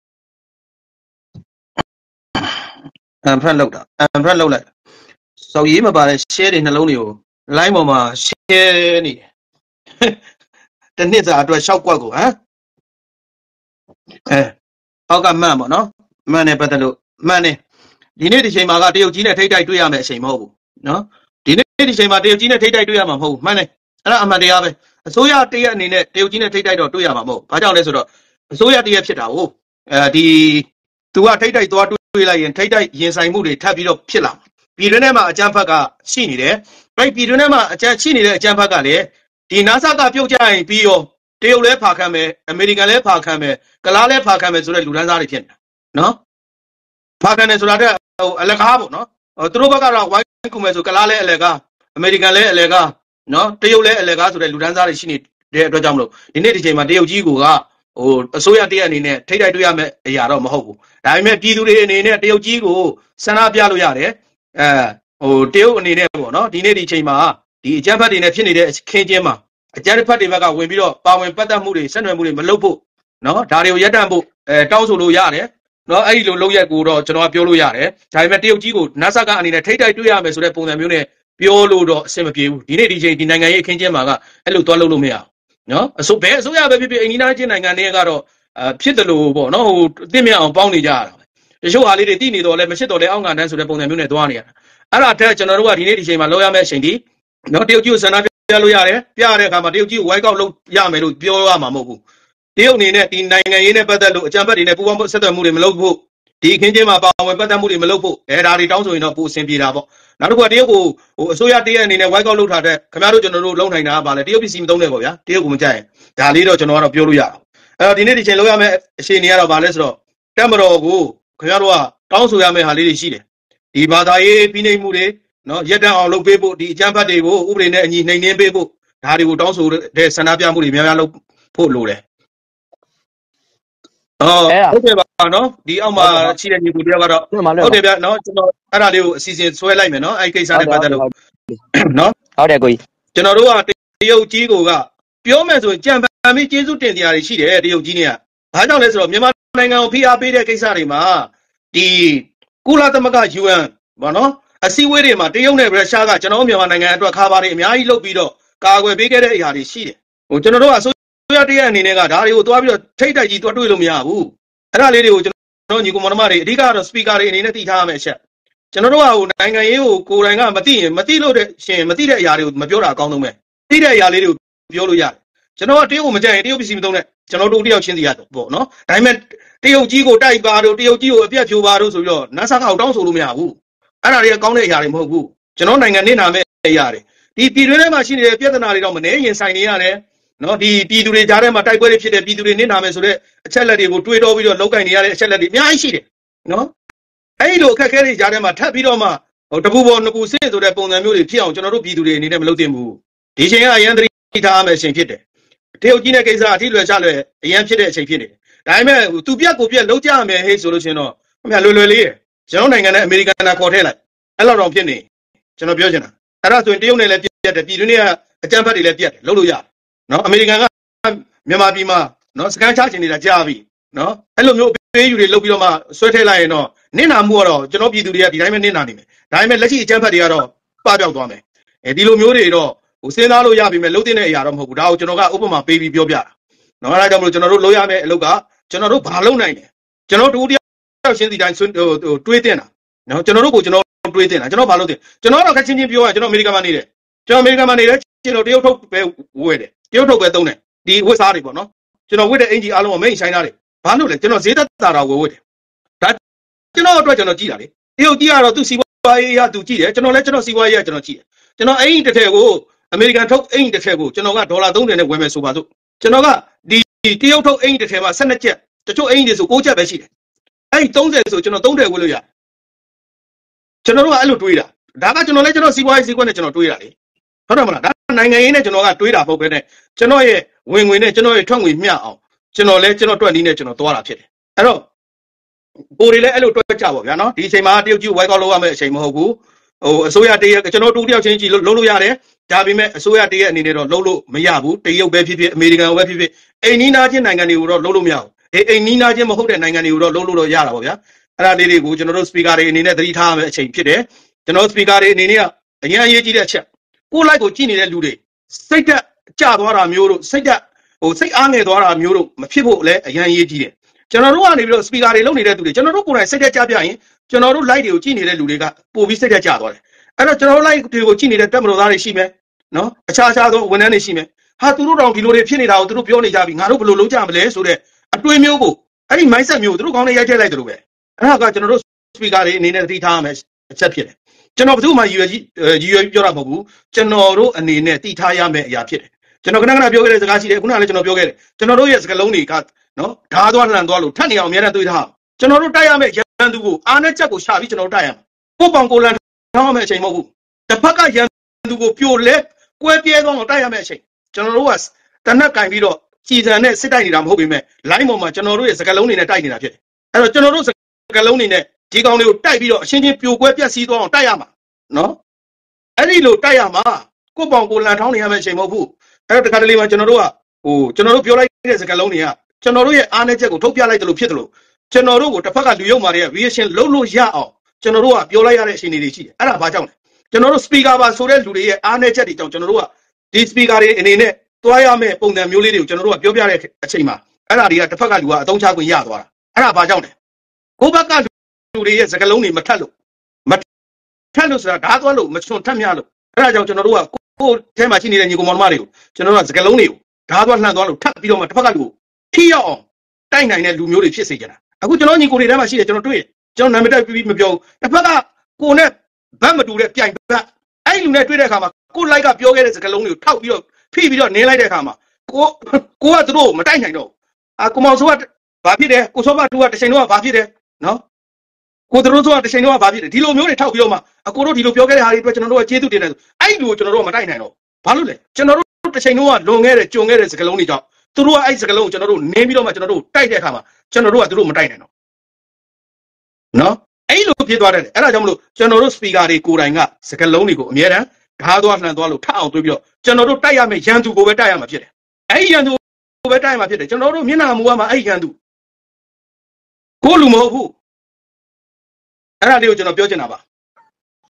အမ်ဖရက်လောက်တာအမ်ဖရက်လောက်လိုက်စောက်ရေးမပါတဲ့ share တွေနှလုံးတွေကို line ပေါ်မှာ share နေတယ်တနစ်စာအတွက်ရှောက်ကွက်ကိုဟမ်အဲအောက်ကမှန်ပေါ့နော်မှန်နေပတ်သက်လို့မှန်နေဒီနေ့ဒီချိန်မှာကတရုတ်ကြီးနဲ့ထိတ်တိုက်တွေ့ရမယ့်အချိန်မဟုတ်ဘူးနော်ဒီနေ့ဒီချိန်မှာတရုတ်ကြီးနဲ့ထိတ်တိုက်တွေ့ရမှာမဟုတ်ဘူးမှန်နေအဲ့ဒါအမှန်တရားပဲအစိုးရတရက်အနေနဲ့တရုတ်ကြီးနဲ့ထိတ်တိုက်တော့တွေ့ရမှာမဟုတ်ဘာကြောင့်လဲဆိုတော့အစိုးရတရက်ဖြစ်တာဟုတ်အဲဒီသူကထိတ်တိုက်သွားတွေ့လိုက်ရင်ထိတ်တိုက်ရင်ဆိုင်မှုတွေထပ်ပြီးတော့ဖြစ်လာပြည်တွင်းထဲမှာအကြမ်းဖက်ကရှိနေတယ်အဲ့ပြည်တွင်းထဲမှာအကြမ်းရှိနေတဲ့အကြမ်းဖက်ကလည်းဒီနာဆာကပြုတ်ကြရင်ပြီးရောတရုတ်လည်းဖာခံမယ်အမေရိကန်လည်းဖာခံမယ်ကလားလည်းဖာခံမယ်ဆိုတဲ့လူဒန်းစားတွေဖြစ်နေတာနော်ဖာခံတယ်ဆိုတာတဲ့ဟိုအလကားပေါ့နော်သူတို့ဘက်ကတော့ဝိုင်းကူမယ်ဆိုကလားလည်းအလကားအမေရိကန်လည်းအလကားနော်တရုတ်လည်းအလကားဆိုတဲ့လူဒန်းစားတွေရှိနေတဲ့အတွက်ကြောင့်မလို့ဒီနေ့ဒီချိန်မှာတရုတ်ကြီးကဟိုအစိုးရတရက်အနေနဲ့ထိတ်တိုက်တွေ့ရမယ့်အရာတော့မဟုတ်ဘူးဒါပေမဲ့ပြည်သူတွေအနေနဲ့တရုတ်ကြီးကိုဆန္ဒပြလို့ရတယ်အဲဟိုတရုတ်အနေနဲ့ပေါ့နော်ဒီနေ့ဒီချိန်မှာဒီအကြမ်းဖက်တွေနဲ့ဖြစ်နေတဲ့အခင်းကျင်းမှာအကြမ်းဖက်တွေဘက်ကဝင်ပြီးတော့ပါဝင်ပတ်သက်မှုတွေဆက်နွယ်မှုတွေမလုပ်ဖို့နော်ဒါတွေကိုရပ်တန့်ဖို့အဲတောင်းဆိုလို့ရတယ်နော်အဲ့ဒီလိုလုပ်ရက်ကိုတော့ကျွန်တော်ကပြောလို့ရတယ်ဒါပေမဲ့တရုတ်ကြီးကိုနာဆာကအနေနဲ့ထိတ်တိုက်တွေ့ရမယ်ဆိုတဲ့ပုံစံမျိုးနဲ့ပြောလို့တော့အဆင်မပြေဘူးဒီနေ့ဒီချိန်ဒီနိုင်ငံရေးအခင်းကျင်းမှာကအဲ့လိုသွားလုပ်လို့မရဘူးနော်အစိုးဘယ်အစိုးရပဲဖြစ်ဖြစ်အိန္ဒိယချင်းနိုင်ငံတွေကတော့အဖြစ်တယ်လို့ပေါ့နော်ဟိုအသိမြတ်အောင်ပေါင်းနေကြရတာပဲတချို့ဟာလေးတွေတိနေတော့လဲမဖြစ်တော့လဲအောက်ငါတန်းဆိုတဲ့ပုံစံမျိုးနဲ့သွားနေရတာအဲ့ဒါတက်ကျွန်တော်တို့ကဒီနေ့ဒီချိန်မှာလောက်ရမယ့်အချိန်ဒီနော်တရုတ်ကြီးကိုဆန္ဒပြလို့ရတယ်ပြရတဲ့အခါမှာတရုတ်ကြီးကိုဝိုင်းကောက်လုပ်ရမယ်လို့ပြောရမှာမဟုတ်ဘူးတရုတ်အနေနဲ့ဒီနိုင်ငံရေးနဲ့ပတ်သက်လို့အကြံဖက်တွေနဲ့ပူးပေါင်းဆက်သွယ်မှုတွေမလုပ်ဖို့ဒီအခင်းကျင်းမှာပါဝင်ပတ်သက်မှုတွေမလုပ်ဖို့အဲဒါတွေတောင်းဆိုရင်တော့ပိုအဆင်ပြေတာပေါ့နောက်တစ်ခုကတရုတ်ကိုဟိုအစိုးရတရက်အနေနဲ့ဝိုင်းကောက်လုပ်ထားတဲ့ခင်ဗျားတို့ကျွန်တော်တို့လုံနိုင်တာကပါလေတရုတ်ပြည်စီမသုံးနဲ့ပေါ့ဗျာတရုတ်ကိုမကြိုက်ရင်ဒါလေးတော့ကျွန်တော်ကတော့ပြောလို့ရအောင်အဲ့တော့ဒီနေ့ဒီချိန်လောက်ရမယ့်အခြေအနေကတော့ဗာလဲဆိုတော့တက်မတော်ကိုခင်ဗျားတို့ကတောင်းဆိုရမယ့်ဟာလေးတွေရှိတယ်ဒီဘာသာရေးပြီးနေမှုတွေနော်ရက်တန်းအောင်လုပ်ပေးဖို့ဒီအကြမ်းဖက်တွေကိုဥပဒေနဲ့အညီနှိမ်နှင်းပေးဖို့ဒါတွေကိုတောင်းဆိုတဲ့ဆန္ဒပြမှုတွေများများလုပ်ဖို့လိုတယ်ဟုတ်ကဲ့ပါနော်ဒီအောက်မှာရှိတဲ့ညီကိုတယောက်ကတော့ဟုတ်တယ်ဗျနော်ကျွန်တော်အဲ့ဒါလေးကိုအစီအစဉ်ဆွဲလိုက်မယ်နော်အဲ့ဒီကိစ္စနဲ့ပတ်သက်လို့နော်ဟုတ်တယ်ကိုကြီးကျွန်တော်တို့ကတရုတ်ကြီးကိုကပြောမယ်ဆိုရင်ကြံပန်ပြီးကျေးဇူးတင်တရားတွေရှိတယ်တရုတ်ကြီးเนี่ยဘာကြောင့်လဲဆိုတော့မြန်မာနိုင်ငံကိုဖိအားပေးတဲ့ကိစ္စတွေမှာဒီကုလသမဂ္ဂ ယူအန် ပေါ့နော်အစည်းအဝေးတွေမှာတရုတ်နဲ့ရုရှားကကျွန်တော်မြန်မာနိုင်ငံအတွက်ခါပါတွေအများကြီးလုပ်ပြီးတော့ကာကွယ်ပေးခဲ့တဲ့အရာတွေရှိတယ်ဟိုကျွန်တော်တို့ကအစိုးရတရက်အနေနဲ့ကဒါတွေကိုသွားပြီးတော့ထိတ်တိုက်ကြီးတွားတွေ့လို့မရဘူးအဲ့ဒါလေးတွေကိုကျွန်တော်ညီကောင်မတို့တွေအဓိကတော့ speaker တွေအနေနဲ့သိထားရမယ့်အချက်ကျွန်တော်တို့ကဟိုနိုင်ငံရေးကိုကိုယ်တိုင်ကမသိရင်မသိလို့တဲ့ရှင်မသိတဲ့အရာတွေကိုမပြောတာအကောင်းဆုံးပဲသိတဲ့အရာလေးတွေကိုပြောလို့ရတယ်ကျွန်တော်ကတရုတ်ကိုမကြိုက်ရင်တရုတ်ပစ္စည်းမသုံးနဲ့ကျွန်တော်တို့တယောက်ချင်းစီရတော့ပေါ့နော်ဒါပေမဲ့တရုတ်ကြီးကိုတိုက်ပါတို့တရုတ်ကြီးကိုအပြတ်ဖြိုပါတို့ဆိုပြီးတော့နတ်ဆာကောက်တောင်းဆိုလို့မရဘူးအဲ့ဒါတွေကကောင်းတဲ့အရာတွေမဟုတ်ဘူးကျွန်တော်နိုင်ငံနေနာမဲ့အရာတွေဒီပြည်တွင်းထဲမှာရှိနေတဲ့ပြဿနာတွေတော့မနေရင်ဆိုင်နေရတယ်နော်ဒီပြည်သူတွေကြားထဲမှာတိုက်ပွဲတွေဖြစ်တဲ့ပြည်သူတွေနေနာမယ်ဆိုတဲ့အချက်လက်တွေကိုတွေးတောပြီးတော့လောက်ကင်နေရတဲ့အချက်လက်တွေအများကြီးရှိတယ်နော်အဲ့ဒီလိုအခက်အခဲတွေကြားထဲမှာထပ်ပြီးတော့မှဟိုတပူပေါ်နှစ်ပူစင့်ဆိုတဲ့ပုံစံမျိုးတွေဖြစ်အောင်ကျွန်တော်တို့ပြည်သူတွေအနေနဲ့မလုပ်သင့်ဘူးဒီချိန်ကအရန်သတိထားရမယ့်အချိန်ဖြစ်တယ်တရုတ်ကြီးနဲ့ကိစ္စအထီးလွယ်ချလွယ်အရန်ဖြစ်တဲ့အချိန်ဖြစ်နေတယ်ဒါပေမဲ့သူပြက်ကိုပြက်လုံးကြရမယ်ဟဲ့ဆိုလို့ရှင်တော့အမြလွယ်လွယ်လေးရကျွန်တော်နိုင်ငံနဲ့အမေရိကန်ကခေါ်ထည့်လိုက်အဲ့လောက်တော့ဖြစ်နေကျွန်တော်ပြောချင်တာအဲ့ဒါဆိုရင်တရုတ်နဲ့လည်းပြက်တယ်ပြည်တွင်းတွေကအကြမ်းဖက်တွေလည်းပြက်တယ်လုပ်လို့ရတယ်နော်အမေရိကန်ကမြန်မာပြည်မှာနော်စကန်ချချင်နေတာကြားပြီနော်အဲ့လိုမျိုးပေးယူတွေလုပ်ပြီးတော့မှဆွဲထည့်လိုက်ရင်တော့နင့်နာမှုကတော့ကျွန်တော်ပြည်သူတွေကဒီတိုင်းပဲနင့်နာနေမယ်ဒါပေမဲ့လက်ရှိအကြမ်းဖက်တွေကတော့ပပျောက်သွားမယ်အဲဒီလိုမျိုးတွေတော့ဟိုစဉ်းစားလို့ရပြီမဲ့လုံးတင်တဲ့အရာတော့မဟုတ်ဘူးဒါကိုကျွန်တော်ကဥပမာပေးပြီးပြောပြတာနော်အဲ့ဒါကြောင့်မလို့ကျွန်တော်တို့လုပ်ရမယ့်အလုပ်ကကျွန်တော်တို့ဘာလုပ်နိုင်လဲကျွန်တော်တို့တရားရှင်းစီတိုင်းဟိုတွေးတင်တာနော်ကျွန်တော်တို့ကိုကျွန်တော်တွေးတင်တာကျွန်တော်ဘာလုပ်တင်ကျွန်တော်တော့ခက်ချင်းချင်းပြောရကျွန်တော်အမေရိကန်မှာနေတယ်ကျွန်တော်အမေရိကန်မှာနေတယ်ကျွန်တော်တရုတ်ထုတ်ပဲဝယ်တယ်တရုတ်ထုတ်ပဲသုံးတယ်ဒီဝတ်စားတွေပေါ့နော်ကျွန်တော်ဝတ်တဲ့အင်ဂျီအားလုံးကမိတ်ဆိုင်သားတွေဘာလို့လဲကျွန်တော်ဈေးသက်သာတာဝယ်ဝတ်တယ်ဒါကျွန်တော်အတွက်ကျွန်တော်ကြည့်တာလေတရုတ်ကြီးကတော့သူ့စီးပွားရေးရသူကြည့်တယ်ကျွန်တော်လည်းကျွန်တော်စီးပွားရေးရကျွန်တော်ကြည့်တယ်ကျွန်တော်အင်ဂျီတစ်ထည်ကိုအမေရိကန်ထုတ်အင်ဂျီတစ်ထည်ကိုကျွန်တော်ကဒေါ်လာသုံးဆယ်နဲ့ဝယ်မယ်ဆိုပါစို့ကျွန်တော်ကဒီတရုတ်ထုတ်အင်ဂျီတစ်ထည်မှာ၁၂ကျပ်တချို့အင်ဂျီတွေဆို၉ကျပ်ပဲရှိတယ်အဲ့ဒီ၃၀ဆိုကျွန်တော်၃ထည်ဝယ်လို့ရကျွန်တော်တို့ကအဲ့လိုတွေးတာဒါကကျွန်တော်လည်းကျွန်တော်စီးပွားရေးစီးကွက်နဲ့ကျွန်တော်တွေးတာလေဟုတ်တယ်မလားဒါနိုင်ငံရေးနဲ့ကျွန်တော်ကတွေးတာပေါ့ပဲနဲ့ကျွန်တော်ရဲ့ဝင်ငွေနဲ့ကျွန်တော်ရဲ့ထွက်ငွေမျှအောင်ကျွန်တော်လည်းကျွန်တော်တွက်နည်းနဲ့ကျွန်တော်သွားတာဖြစ်တယ်အဲ့တော့ကိုယ်တွေလည်းအဲ့လိုတွက်ကြပါဗျာနော်ဒီအချိန်မှာတရုတ်ကြီးဝိုင်းကောက်လုပ်ရမယ့်အချိန်မဟုတ်ဘူးဟိုအစိုးရတရက်ကျွန်တော်တူတယောက်ချင်းကြီးလုံးလို့ရတယ်ဒါပေမဲ့အစိုးရတရက်အနေနဲ့တော့လုံးလို့မရဘူးတရုတ်ပဲဖြစ်ဖြစ်အမေရိကန်ပဲဖြစ်ဖြစ်အိမ်နီးနားချင်းနိုင်ငံတွေကိုတော့လုံးလို့မရဘူးအေးအိမ်နီးနားချင်းမဟုတ်တဲ့နိုင်ငံတွေကိုတော့လုံးလို့တော့ရတာပါဗျာအဲ့ဒါလေးတွေကိုကျွန်တော်တို့ speaker တွေအနေနဲ့သတိထားရမယ့်အချိန်ဖြစ်တယ်ကျွန်တော် speaker တွေအနေနဲ့ကအရင်အရေးကြီးတဲ့အချက်ကိုလိုက်ကိုကြည့်နေတဲ့လူတွေစိတ်သက်ကြသွားတာမျိုးတို့စိတ်သက်ဟိုစိတ်အားငယ်သွားတာမျိုးတို့မဖြစ်ဖို့လည်းအရင်အရေးကြီးတယ်ကျွန်တော်တို့ကနေပြီးတော့ speaker တွေလုပ်နေတဲ့သူတွေကျွန်တော်တို့ကိုယ်တိုင်စိတ်သက်ကြပြရင်ကျွန်တော်တို့ live တွေကိုကြည့်နေတဲ့လူတွေကပို့ပြီးစိတ်သက်ကြသွားတယ်အဲ့တော့ကျွန်တော်တို့ live တွေကိုကြည့်နေတဲ့တက်မတော်သားတွေရှိမယ်နော်အခြားခြားသောဝန်ထမ်းတွေရှိမယ်ဟာသူတို့တောင်ဒီလိုတွေဖြစ်နေတာကိုသူတို့ပြောနေကြပြီငါတို့ဘယ်လိုလုပ်ကြမလဲဆိုတဲ့အတွေးမျိုးကိုအဲ့ဒီ mindset မျိုးကိုသူတို့ကောင်းနေရိုက်ထည့်လိုက်တယ်လို့ပဲအဲ့ဒါကကျွန်တော်တို့ speaker တွေအနေနဲ့သတိထားရမယ်အချက်ဖြစ်တယ်ကျွန်တော်ဘယ်သူမှရည်ရွယ်ကြီးရည်ရွယ်ပြောတာမဟုတ်ဘူးကျွန်တော်တို့အနေနဲ့သိထားရမယ့်အရာဖြစ်တယ်ကျွန်တော်ခဏခဏပြောခဲ့တဲ့စကားရှိတယ်ခုနကလည်းကျွန်တော်ပြောခဲ့တယ်ကျွန်တော်တို့ရဲ့စကားလုံးတွေကနော်ဓားသွားလှန်သွားလို့ထပ်နေအောင်အများနဲ့တွေးထားကျွန်တော်တို့တိုက်ရမယ့်ရန်သူကိုအားနဲ့ချက်ကိုရှာပြီးကျွန်တော်တို့တိုက်ရမှာကိုပောင်ကိုလန်ထောင်းရမယ့်အချိန်မဟုတ်ဘူးတစ်ဖက်ကရန်သူကိုပြိုလဲကွဲပြဲသွားအောင်တိုက်ရမယ့်အချိန်ကျွန်တော်တို့ကတနက်ကင်ပြီးတော့ကြည်စံနဲ့စစ်တိုက်နေတာမဟုတ်ပေမဲ့ line ပေါ်မှာကျွန်တော်တို့ရဲ့စကားလုံးတွေနဲ့တိုက်နေတာဖြစ်တယ်အဲ့တော့ကျွန်တော်တို့စကားလုံးတွေနဲ့ဒီကောင်တွေကိုတိုက်ပြီးတော့အချင်းချင်းပြိုကွဲပြက်စီးသွားအောင်တိုက်ရမှာနော်အဲ့ဒီလိုတိုက်ရမှာကိုပောင်ကိုလန်ထောင်းနေရမယ့်အချိန်မဟုတ်ဘူးအဲ့တော့တခါတလေမှာကျွန်တော်တို့ကဟိုကျွန်တော်တို့ပြောလိုက်တဲ့စကားလုံးတွေကကျွန်တော်တို့ရဲ့အားနည်းချက်ကိုထုတ်ပြလိုက်တယ်လို့ဖြစ်တယ်လို့ကျွန်တော်တို့ကိုတစ်ဖက်ကလူယုံမာတွေက reaction လုပ်လို့ရအောင်ကျွန်တော်တို့ကပြောလိုက်ရတဲ့အချိန်တွေရှိတယ်အဲ့ဒါဘာကြောင့်လဲကျွန်တော်တို့ speaker ပါဆိုတဲ့လူတွေရဲ့အားနည်းချက်တွေကြောင့်ကျွန်တော်တို့ကဒီ speaker တွေအနေနဲ့တွားရမယ့်ပုံစံမျိုးလေးတွေကိုကျွန်တော်တို့ကပြောပြတဲ့အချိန်မှာအဲ့ဒါတွေကတစ်ဖက်ကလူကအသုံးချခွင့်ရသွားတာအဲ့ဒါဘာကြောင့်လဲကိုဘက်ကလူတွေရဲ့စကားလုံးတွေမထက်လို့မထက်လို့ဆိုတာဓာတ်သွားလို့မချွန်ထက်မြလို့အဲ့ဒါကြောင့်ကျွန်တော်တို့ကကိုယ်ထဲမှာရှိနေတဲ့ညီကောင်မောင်မတွေကိုကျွန်တော်တို့ကစကားလုံးတွေကိုဓာတ်သွားလှန်သွားလို့ထပ်ပြီးတော့မှတစ်ဖက်ကလူကိုထိရောက်အောင်တိုက်နိုင်တဲ့လူမျိုးတွေဖြစ်စေချင်တာအခုကျွန်တော်ညီကိုတွေထဲမှာရှိတယ်ကျွန်တော်တွေ့ကျွန်တော်နာမည်တက်ပြီးမပြောဘူးတစ်ဖက်ကကိုနဲ့ဘတ်မတူတဲ့ပြိုင်ဘက်အဲ့လူနဲ့တွေ့တဲ့အခါမှာကိုလိုက်ကပြောခဲ့တဲ့စကားလုံးတွေကိုထောက်ပြီးတော့ဖိပြီးတော့နင်းလိုက်တဲ့အခါမှာကိုကိုကသူတို့မတိုက်နိုင်တော့အာကိုမောင်ဆိုကဘာဖြစ်တယ်ကိုစောဘတူကတချိန်တော့ဘာဖြစ်တယ်နော်ကိုတို့ဆိုကတချိန်တော့ဘာဖြစ်တယ်ဒီလိုမျိုးတွေထောက်ပြီးတော့မှအကိုတို့ဒီလိုပြောခဲ့တဲ့ဟာတွေအတွက်ကျွန်တော်တို့ကကျေးဇူးတင်တယ်ဆိုအဲ့ဒီလိုကျွန်တော်တို့ကမတိုက်နိုင်တော့ဘာလို့လဲကျွန်တော်တို့တချိန်တော့လွန်ခဲ့တဲ့ကြုံခဲ့တဲ့စကားလုံးတွေကြောင့်သူတို့ကအဲ့ဒီစကားလုံးကိုကျွန်တော်တို့နင်းပြီးတော့မှကျွန်တော်တို့တိုက်တဲ့အခါမှာကျွန်တော်တို့ကသူတို့မတိုက်နိုင်တော့နော်အဲ့လိုဖြစ်သွားတယ်အဲ့ဒါကြောင့်မလို့ကျွန်တော်တို့ speaker တွေကိုယ်တိုင်ကစကားလုံးတွေကိုအများတန်းဓာတ်သွားလှန်သွားလို့ထအောင်တွေးပြီးတော့ကျွန်တော်တို့တိုက်ရမယ့်ရန်သူကိုပဲတိုက်ရမှာဖြစ်တယ်အဲ့ဒီရန်သူကိုပဲတိုက်ရမှာဖြစ်တယ်ကျွန်တော်တို့မျက်နှာမူရမှာအဲ့ဒီရန်သူကိုလူမဟုတ်ဘူးအဲ့ဒါလေးကိုကျွန်တော်ပြောချင်တာပါ